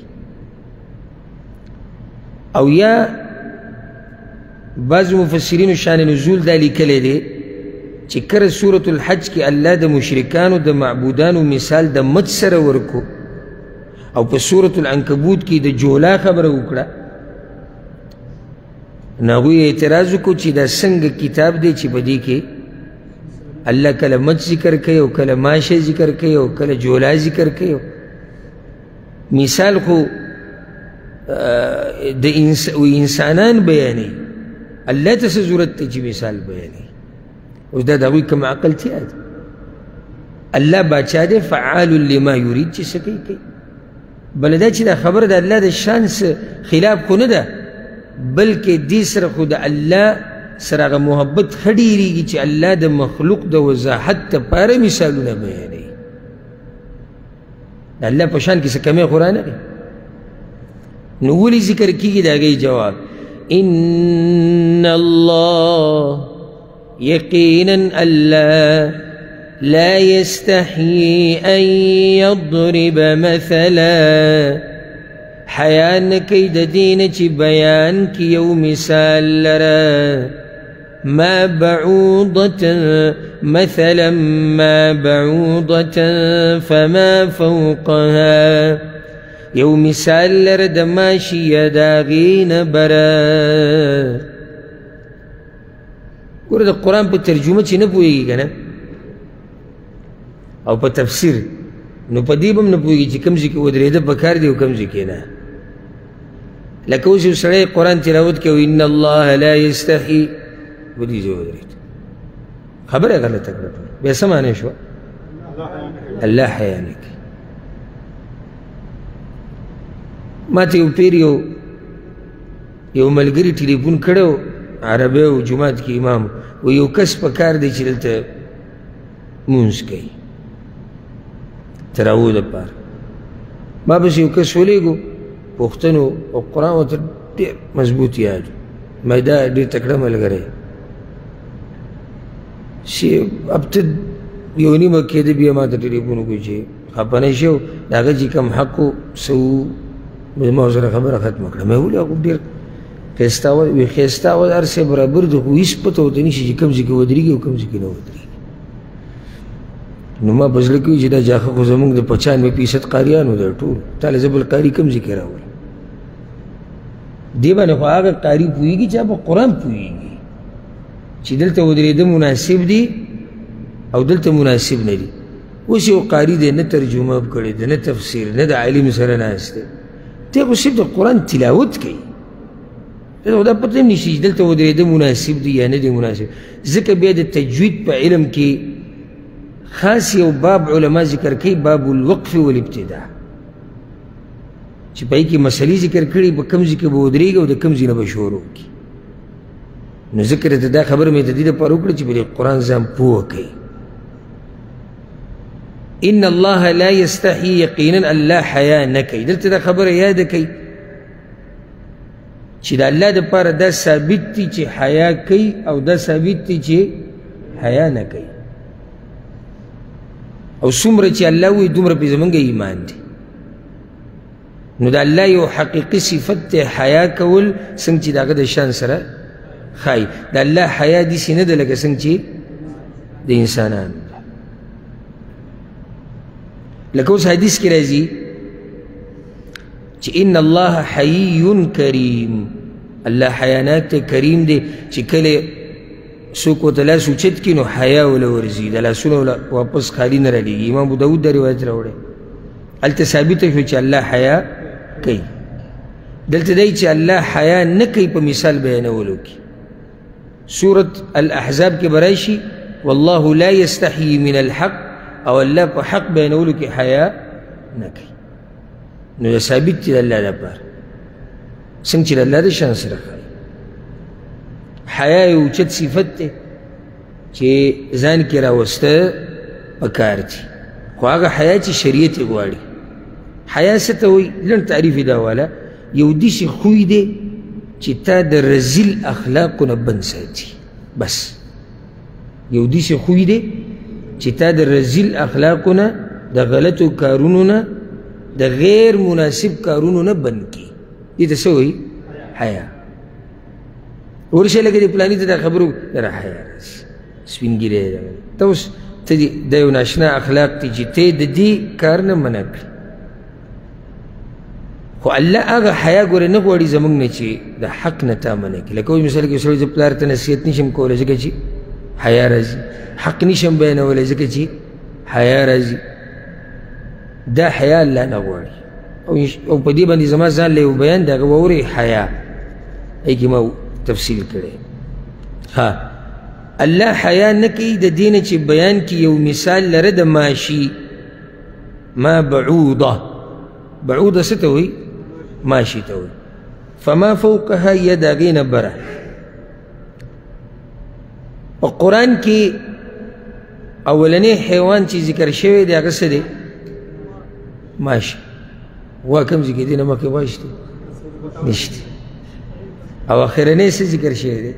او یا بعضو مفسرینو شان نزول دا لیکلی دی چې کله سورة الحج کې الله د مشرکانو د معبودانو مثال د مچ سره ورکو او په سورة العنکبوت کې د جولا خبره وکړه نو هغوی اعتراض وکړو چې دا څنګه کتاب دی چې په دې کې الله کله مچ ذکر کوي او کله ماشه ذکر کوي او کله جولا ذکر کوي مثال خو د انسانان بیانوي الله ته څه ضرورت دی چې مثال بیانوي اوس دا د هغوی کوم عقلتیا ده الله باچا دی فعال لما یرید چې څه کوي کوي بله دا چې دا خبره د الله د شان خلاف خو نه ده بلکې دې سره خو د الله سره هغه محبت ښه ډېرېږي چې الله د مخلوق د وضاحت دپاره مثالونه بیانوي د الله په شان کې څه کمی خو رانغلي نو ولې ذکر کېږي د هغې جواب ان الله یقینا الله لا يستحيي ان يضرب مثلا حیا نه کوي د دې نه چې بیان کي یو مثال لره ما بعوضة مثلا ما بعوضة فما فوقها یو مثال لره د ماشي یا د هغې نه بره ګوره د قرآن په ترجمه چې نه پوهېږي که نه او په تفسیر نو په دې به هم نه پوهېږي چې کوم ځای کې ودرېده پکار دی او کوم ځای کې نه لکه اوس یو سړی قرآن تلاوت کوي ان الله لا یستحي په دې ځای ودرېد خبره غلطه کړه بیا څه معنی شوه الله حیا نه کوي ما ته یو پیر یو یو ملګري ټلیفون کړی عربی و جماعت کې امام و یو کس په کار دی چې دلته مونځ کوي تراویح دپاره ما بس یو کس ولیږو پوښتنو او قرآن ورته ډېر مضبوط یاد ما دا ډېر تکړه ملګری چې اب ته یو نیمه کېده بیا ما ته ټلیفون وکړو چې خفه نه شي او د هغه چې کوم حق و څه ما ورسره خبره ختمه کړه ما ویل هغه ډېر ښایسته اول وي ښایسته اول هر څه برابر دی خو هېڅ پته ورته نه شي چې کوم ځای کې ودرېږي او کوم ځای کې نه ودرېږي نو ما په زړه کې وي چې دا جاښه خو زموږ د پچانوي فیصد قاریانو ده ټول تا له زه بل قاري کوم ځای کې راولم دې باندې خو هغه قاري پوهېږي چې هغه په قرآن پوهېږي چې دلته ودرېده مناسب دي او دلته مناسب نه دي اوس یو قاري دی نه ترجمه کړې ده نه تفسیر نه د عالم سره ناست دی دی خو صرف د قرآن تلاوت کوي دا دا پته هم نشي چې دلته ودرېده مناسب دی یا نه دی مناسب ځکه بیا د تجوید په علم کې خاص یو باب علما ذکر کوي باب الوقف والابتداء چې په کې مسلې ذکر کړي په کوم ځای کې به ودرېږي او د کوم ځای نه به شروع کړي نو ذکر ته دا خبره مې د دې دپاره وکړه چې په دې قرآن ځان پوه کوي ان الله لا یستحي یقینا الله حیا نه کوي دلته دا خبره یاده کوي چې د الله دپاره دا ثابت دي چې حیا کوي او دا ثابت دي چې حیا نه کوي او څومره چې الله وایي دومره پرې زمونږ ایمان دی نو د الله یو حقیقي صفت دی حیا کول څنګه چې د هغه د شان سره ښایي د الله حیا داسې نه ده لکه څنګه چې د انسانانو ده لکه اوس حدیث کې راځي چې ان الله حیي کریم الله حیاناک دی کریم دی چې کله څوک ورته لاس اوچت کړي نو حیا وله ورځي د لاسونه وله واپس خالي نه رالیږي امام ابو داود دا روایت راوړی هلته ثابته شوه چې الله حیا کوي دلته دی چې الله حیا نه کوي په مثال بیانولو کې سورة الاحزاب کې به راشي والله لا یستحیي من الحق او الله په حق بیانولو کې حیا نه کوي نو دا ثابت دی د الله دپاره څنګه چې د الله د شان سره ښایي حیا یو اوچت صفت دی چې ځان کې راوسته پکار دي خو هغه حیا چې شریعت یې غواړي حیا څه ته وایي لنډ تعریف یې دا واله یو داسې خوی دی چې تا د رذیل اخلاقو نه بند ساتي بس یو داسې خوی دی چې تا د رذیل اخلاقو نه د غلطو کارونو نه د غیر مناسب کارونو نه بند کړي دې ته څه وایي حیا ورشه لکه د پلاني ته دا خبرو دره حیا راشي سپین ګیری دی ته اوس ته د یو ناشنا اخلاق دي چې ته د دې کار نه منع کړي خو الله هغه حیا ګوره نه غواړي زموږ نه چې د حق نه تا منع کړي لکه وایي مثال کې سړی زه پلار ته نصیحت نشم کولی ځکه چې حیا راځي حق نشم بیانولی ځکه چې حیا راځي دا حیا الله نه غواړي او په دې باندې زما ځان له یو بیان د هغه واورئ حیا ای کې ما تفصیل کړی ها الله حیا نه کوي د دې نه چې بیان کې یو مثال لره د ماشي ما بعوضه بعوضه څه ته وایي ماشي ته وایي فما فوقها یا د هغې نه بره په قرآن کې اولنی حیوان چې ذکر شوی دی هغه څه دی ماشي وا کوم ځای کې دی نه مخکې واش دی نشته او اخرنی څه ذکر شوی دی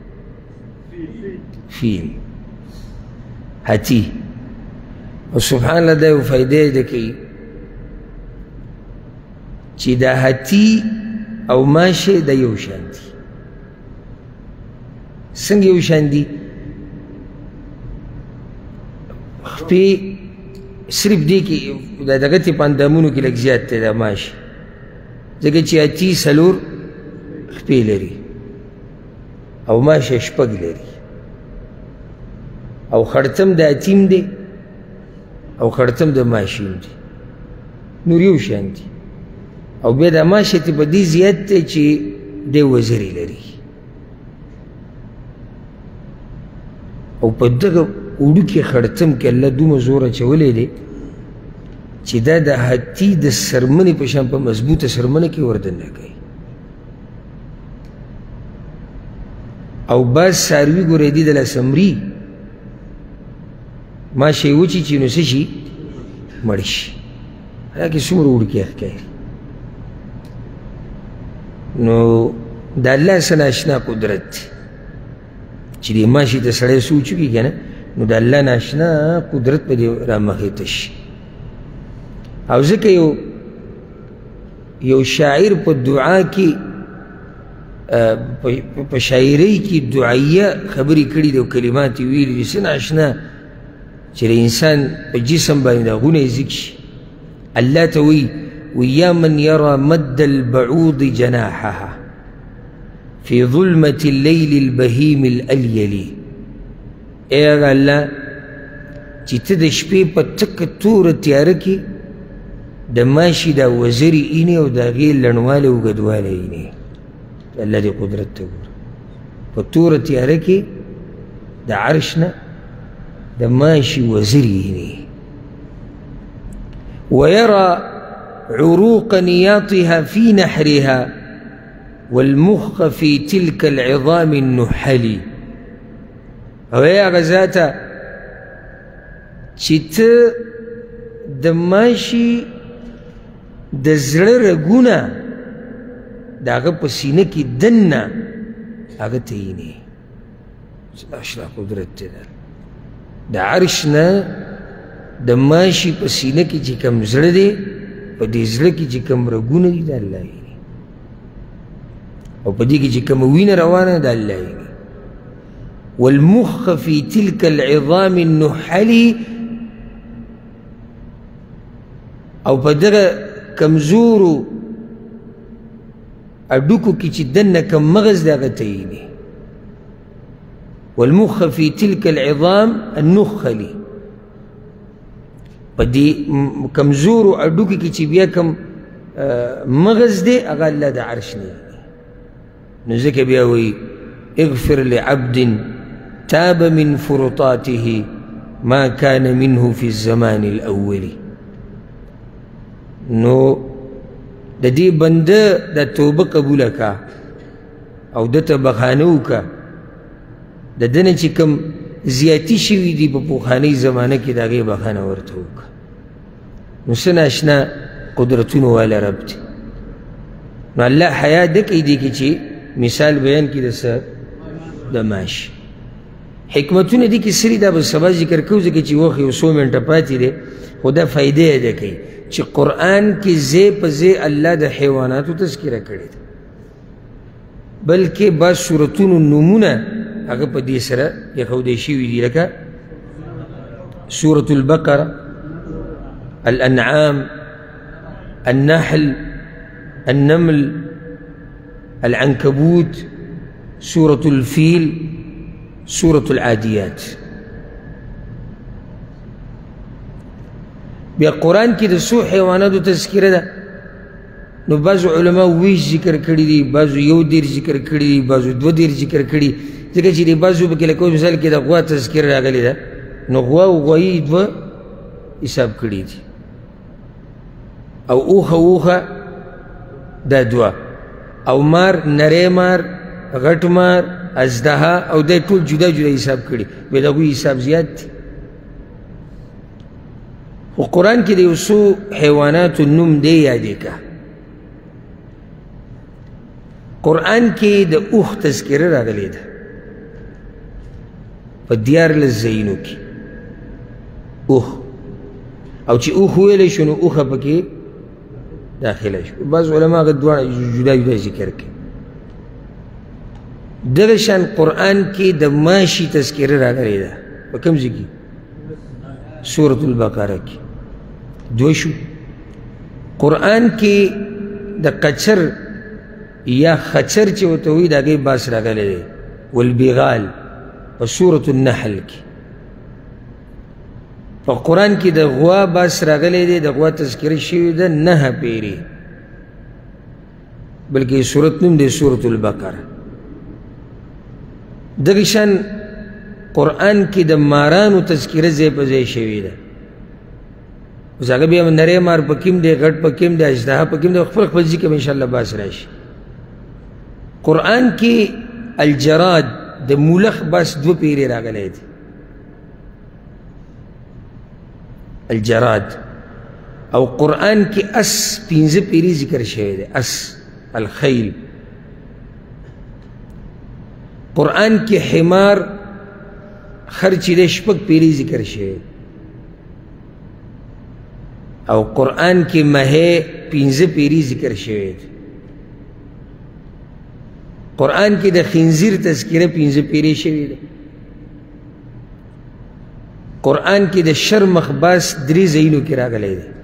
فیل هتی او سبحان الله دا یو فایده ده کوي چې دا هتی او ماشه د یو شان دي څنګه یو شان دي خپې صرف دی کې د دغه تې په اندامونو کې لږ زیات دی دا ماشه ځکه چې هتی څلور خپې لري او ماشه شپږ لري او خړتم د اتیم دی او خړتم د ماشین دی نور یو شان دي او بیا د ماشه ته په دې زیات دی چې دی وزرې لري او په دغه اوړو کې خړتم کې الله دومره زور اچولی دی چې دا د هتي د سرمنې په شان په مضبوطه سرمنه کې وردننه کوي او بعض څاروي ګورئ دي دله سمري ماشی وچی چی نو سشی مړ شي هغه څومره وړوکی ښکاري نو د الله سره اشنا قدرت دی چې دې ماشي ته سړی سوچ وکړي که نه نو د الله نه اشنا قدرت په دې رامخې ته شي او ځکه یو یو شاعر په دعا کې په شاعرۍ کې دعایه خبرې کړي دي او کلمات یې ویلي دي څه ناشنا چې د انسان په جسم باندې د غونه یې ذکر شي الله ته وایي ویا من یرى مد البعوض جناحها في ظلمة الليل البهيم الأليلي اے هغه الله چې ته د شپې په تکه توره تیاره کې د ماشي دا وزرې اینې او د هغې لڼوالی اوږدوالی اینې د الله دې قدرت ته ګوره په توره تیاره کې د عرش نه د ماشي وزرې اینې ويرى عروق نياطها في نحرها والمخ في تلك العظام النحلي او یا غزاته چې ته د ماشي د زړه رګونه د هغه په سینه کې دننه هغه ته یینې اشنا قدرت دی د عرش نه د ماشي په سینه کې چې کوم زړه دی په دې زړه کې چې کوم رګونه دي د الله یینې او په دې کې چې کومه وینه روانه د الله یینې والمخ في تلك العظام النحلي او په دغه کمزورو اډوکو کې چې دننه کم مغز دی هغه ته یینې والمخ في تلك العظام النخلي په دې کمزورو اډوکو کې چې بیا کم مغز دی هغه الله د عرش نه یینې نو ځکه بیا وایي اغفر لعبد تاب من فرطاته ما كان منه في الزمان الأول نو د دې بنده د توبه قبوله کا او دته بخانه وکړه د ده نه چې کوم زیاتي شوي دي په پخوانۍ زمانه کې د هغې بخانه ورته وکړه نو څه ناشنا قدرتونو والا رب دی نو الله حیا ده کوي دې کې چې مثال بیان کړي د څه د ماشي حکمتونه دي کې سری دا به سبا ذکر کوو ځکه چې وخت یو څو منټه پاتې دی خو دا فایده یې ده کوي چې قرآن کې ځای په ځای الله د حیواناتو تذکره کړې ده بلکې بعض صورتونو نومونه هغه په دې سره ایښودی شوي دي لکه سورة البقرة، الأنعام، النحل، النمل، العنكبوت، سورة الفيل، سورة العاديات. بیا قرآن کې د څو حیواناتو تذکره ده، نو بعضو علماء ویش ذکر کړي دي، بعضو یو دیر ذکر کړي دي، بعضو دو دیر ذکر کړي، ځکه چې د بعضو پکې لکه مثال کې د غوا تذکره راغلې ده، نو غوا او غوایي دوه حساب کړي دي، او اوښه اوښه دا دوه، او مار نری مار غټ مار اژدها او دا ټول جدا جدا حساب کړي، بیا د هغوی حساب زیات دی. خو قرآن کې د یو څو حیواناتو نوم دی یادې که. قرآن کې د اوښ تذکره راغلې ده په دیارلس ځایونو کې اوښ، او چې اوښ ویلی شو نو اوښه پکې داخله شو. بعض علما هغه دواړه جدا جدا ذکر کوي. دغه شان قرآن کې د ماشي تذکره راغلې ده په کوم ځای کې؟ سورة البقره کې دوه شو. قرآن کې د قچر یا خچر چې ورته وایي د هغې باس راغلی دی، والبغال په سورة النحل کې. په قرآن کې د غوا باس راغلی دی، د غوا تذکره شوې ده نهه پیرې، بلکې صورت نوم دی سورة البقره. دغه شان قرآن کې د مارانو تذکره ځای په ځای شوې ده. اوس هغه بیا نری مار په کوم دی، غټ په کوم دی، اژدها په کوم دی، خپل خپل ځای کې به انشاءالله باس راشي. قرآن کې الجراد د مولخ باس دوه پیرې راغلی دی، الجراد. او قرآن کې اس پنځه پیرې ذکر شوی دی، اس الخیل. قرآن کې حمار خر چې دی شپږ پیرې ذکر شوی، او قرآن کې مهی پنځه پیرې ذکر شوی دی. قرآن کې د خنزیر تذکره پنځه پیرې شوی دی. قرآن کې د شرمخ باس درې ځایونو کې راغلی دی،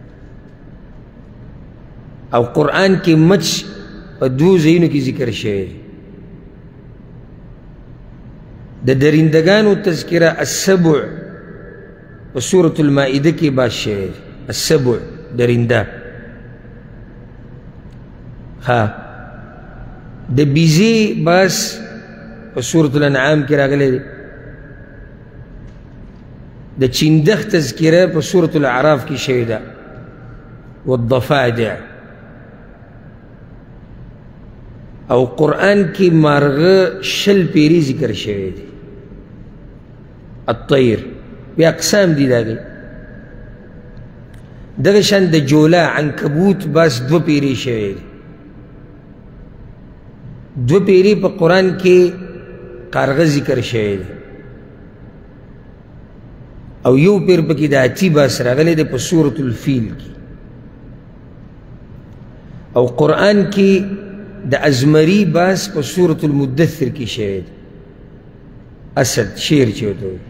او قرآن کې مچ په دوو ځایونو کې ذکر شوی دی. د درندگانو تذکره السبع په سورة المائده کې باس شوی دی، السبع درنده. ها د بیزی باس په سورة الانعام کې راغلی دی. د چندخ تذکره په سورة الاعراف کې شوی ده، والضفادع. او قرآن کې مارغه شل پیری ذکر شوی دی، الطیر. بیا اقسام دي داغې. دغه شان د جولا عنکبوت باس دوه پیری شوی دی. دو پیری په قرآن کې کارغه ذکر شوی دی، او یو پیر پکې د هاتي باس راغلی دی په سورة الفیل کې. او قرآن کې د ازمري باس په سورة المدثر کې شوی دی، اسد شیر چې ورته وایي.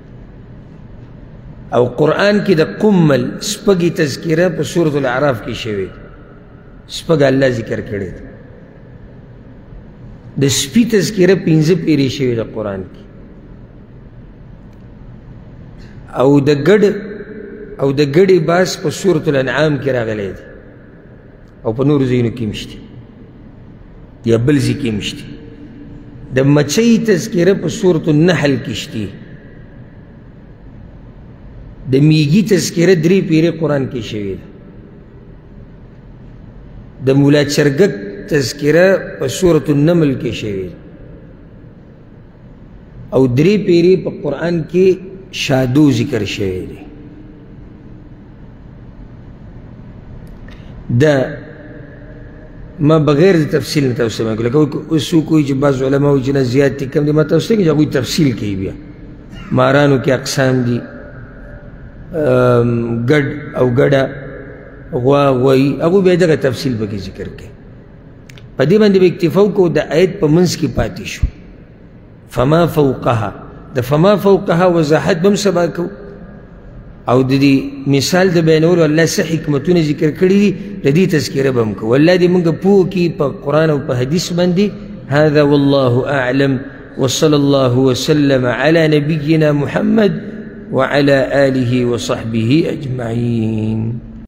او قرآن کې د قمل سپږې تذکره په سورة الاعراف کې شوی دی، سپږ الله ذکر کړی دی. د سپي تذکره پنځه پیرې شوې ده قرآن کې. او د ګډ او د ګډې باس په سورة الانعام کې راغلی دی، او په نورو ځایونو کې هم شته، یا بل ځای کې هم شته. د مچۍ تذکره په سورة النحل کې شته. د میږي تذکره درې پیرې قرآن کې شوې ده. د مولا چرګک تذکره په سورة النمل کې شوی، او درې پیرې په قرآن کې شادو ذکر شوی دی. دا ما بغیر د تفصیل نه تاسو ته لکه اوس څوک وایي چې بعض علما وایي چې نه زیات دي کم دي، ما تاسو ته چې هغوی تفصیل کوي. بیا مارانو کې اقسام دي، ګډ او ګډه، غوا غوایي، هغوی بیا دغه تفصیل پکې ذکر کوي. په دې باندې به اکتفا وکړو، د آیت په منځ کې پاتې شو. فما فوقها د فما فوقها وضاحت بم سبا کو او د دې مثال د بیانولو الله څه حکمتونه ذکر کړي دي د دې تذکره به هم کوو الله دې موږ پوه کړي په قرآن او په حدیث باندې هذا والله أعلم وصلى الله وسلم على نبينا محمد وعلى آله وصحبه أجمعين.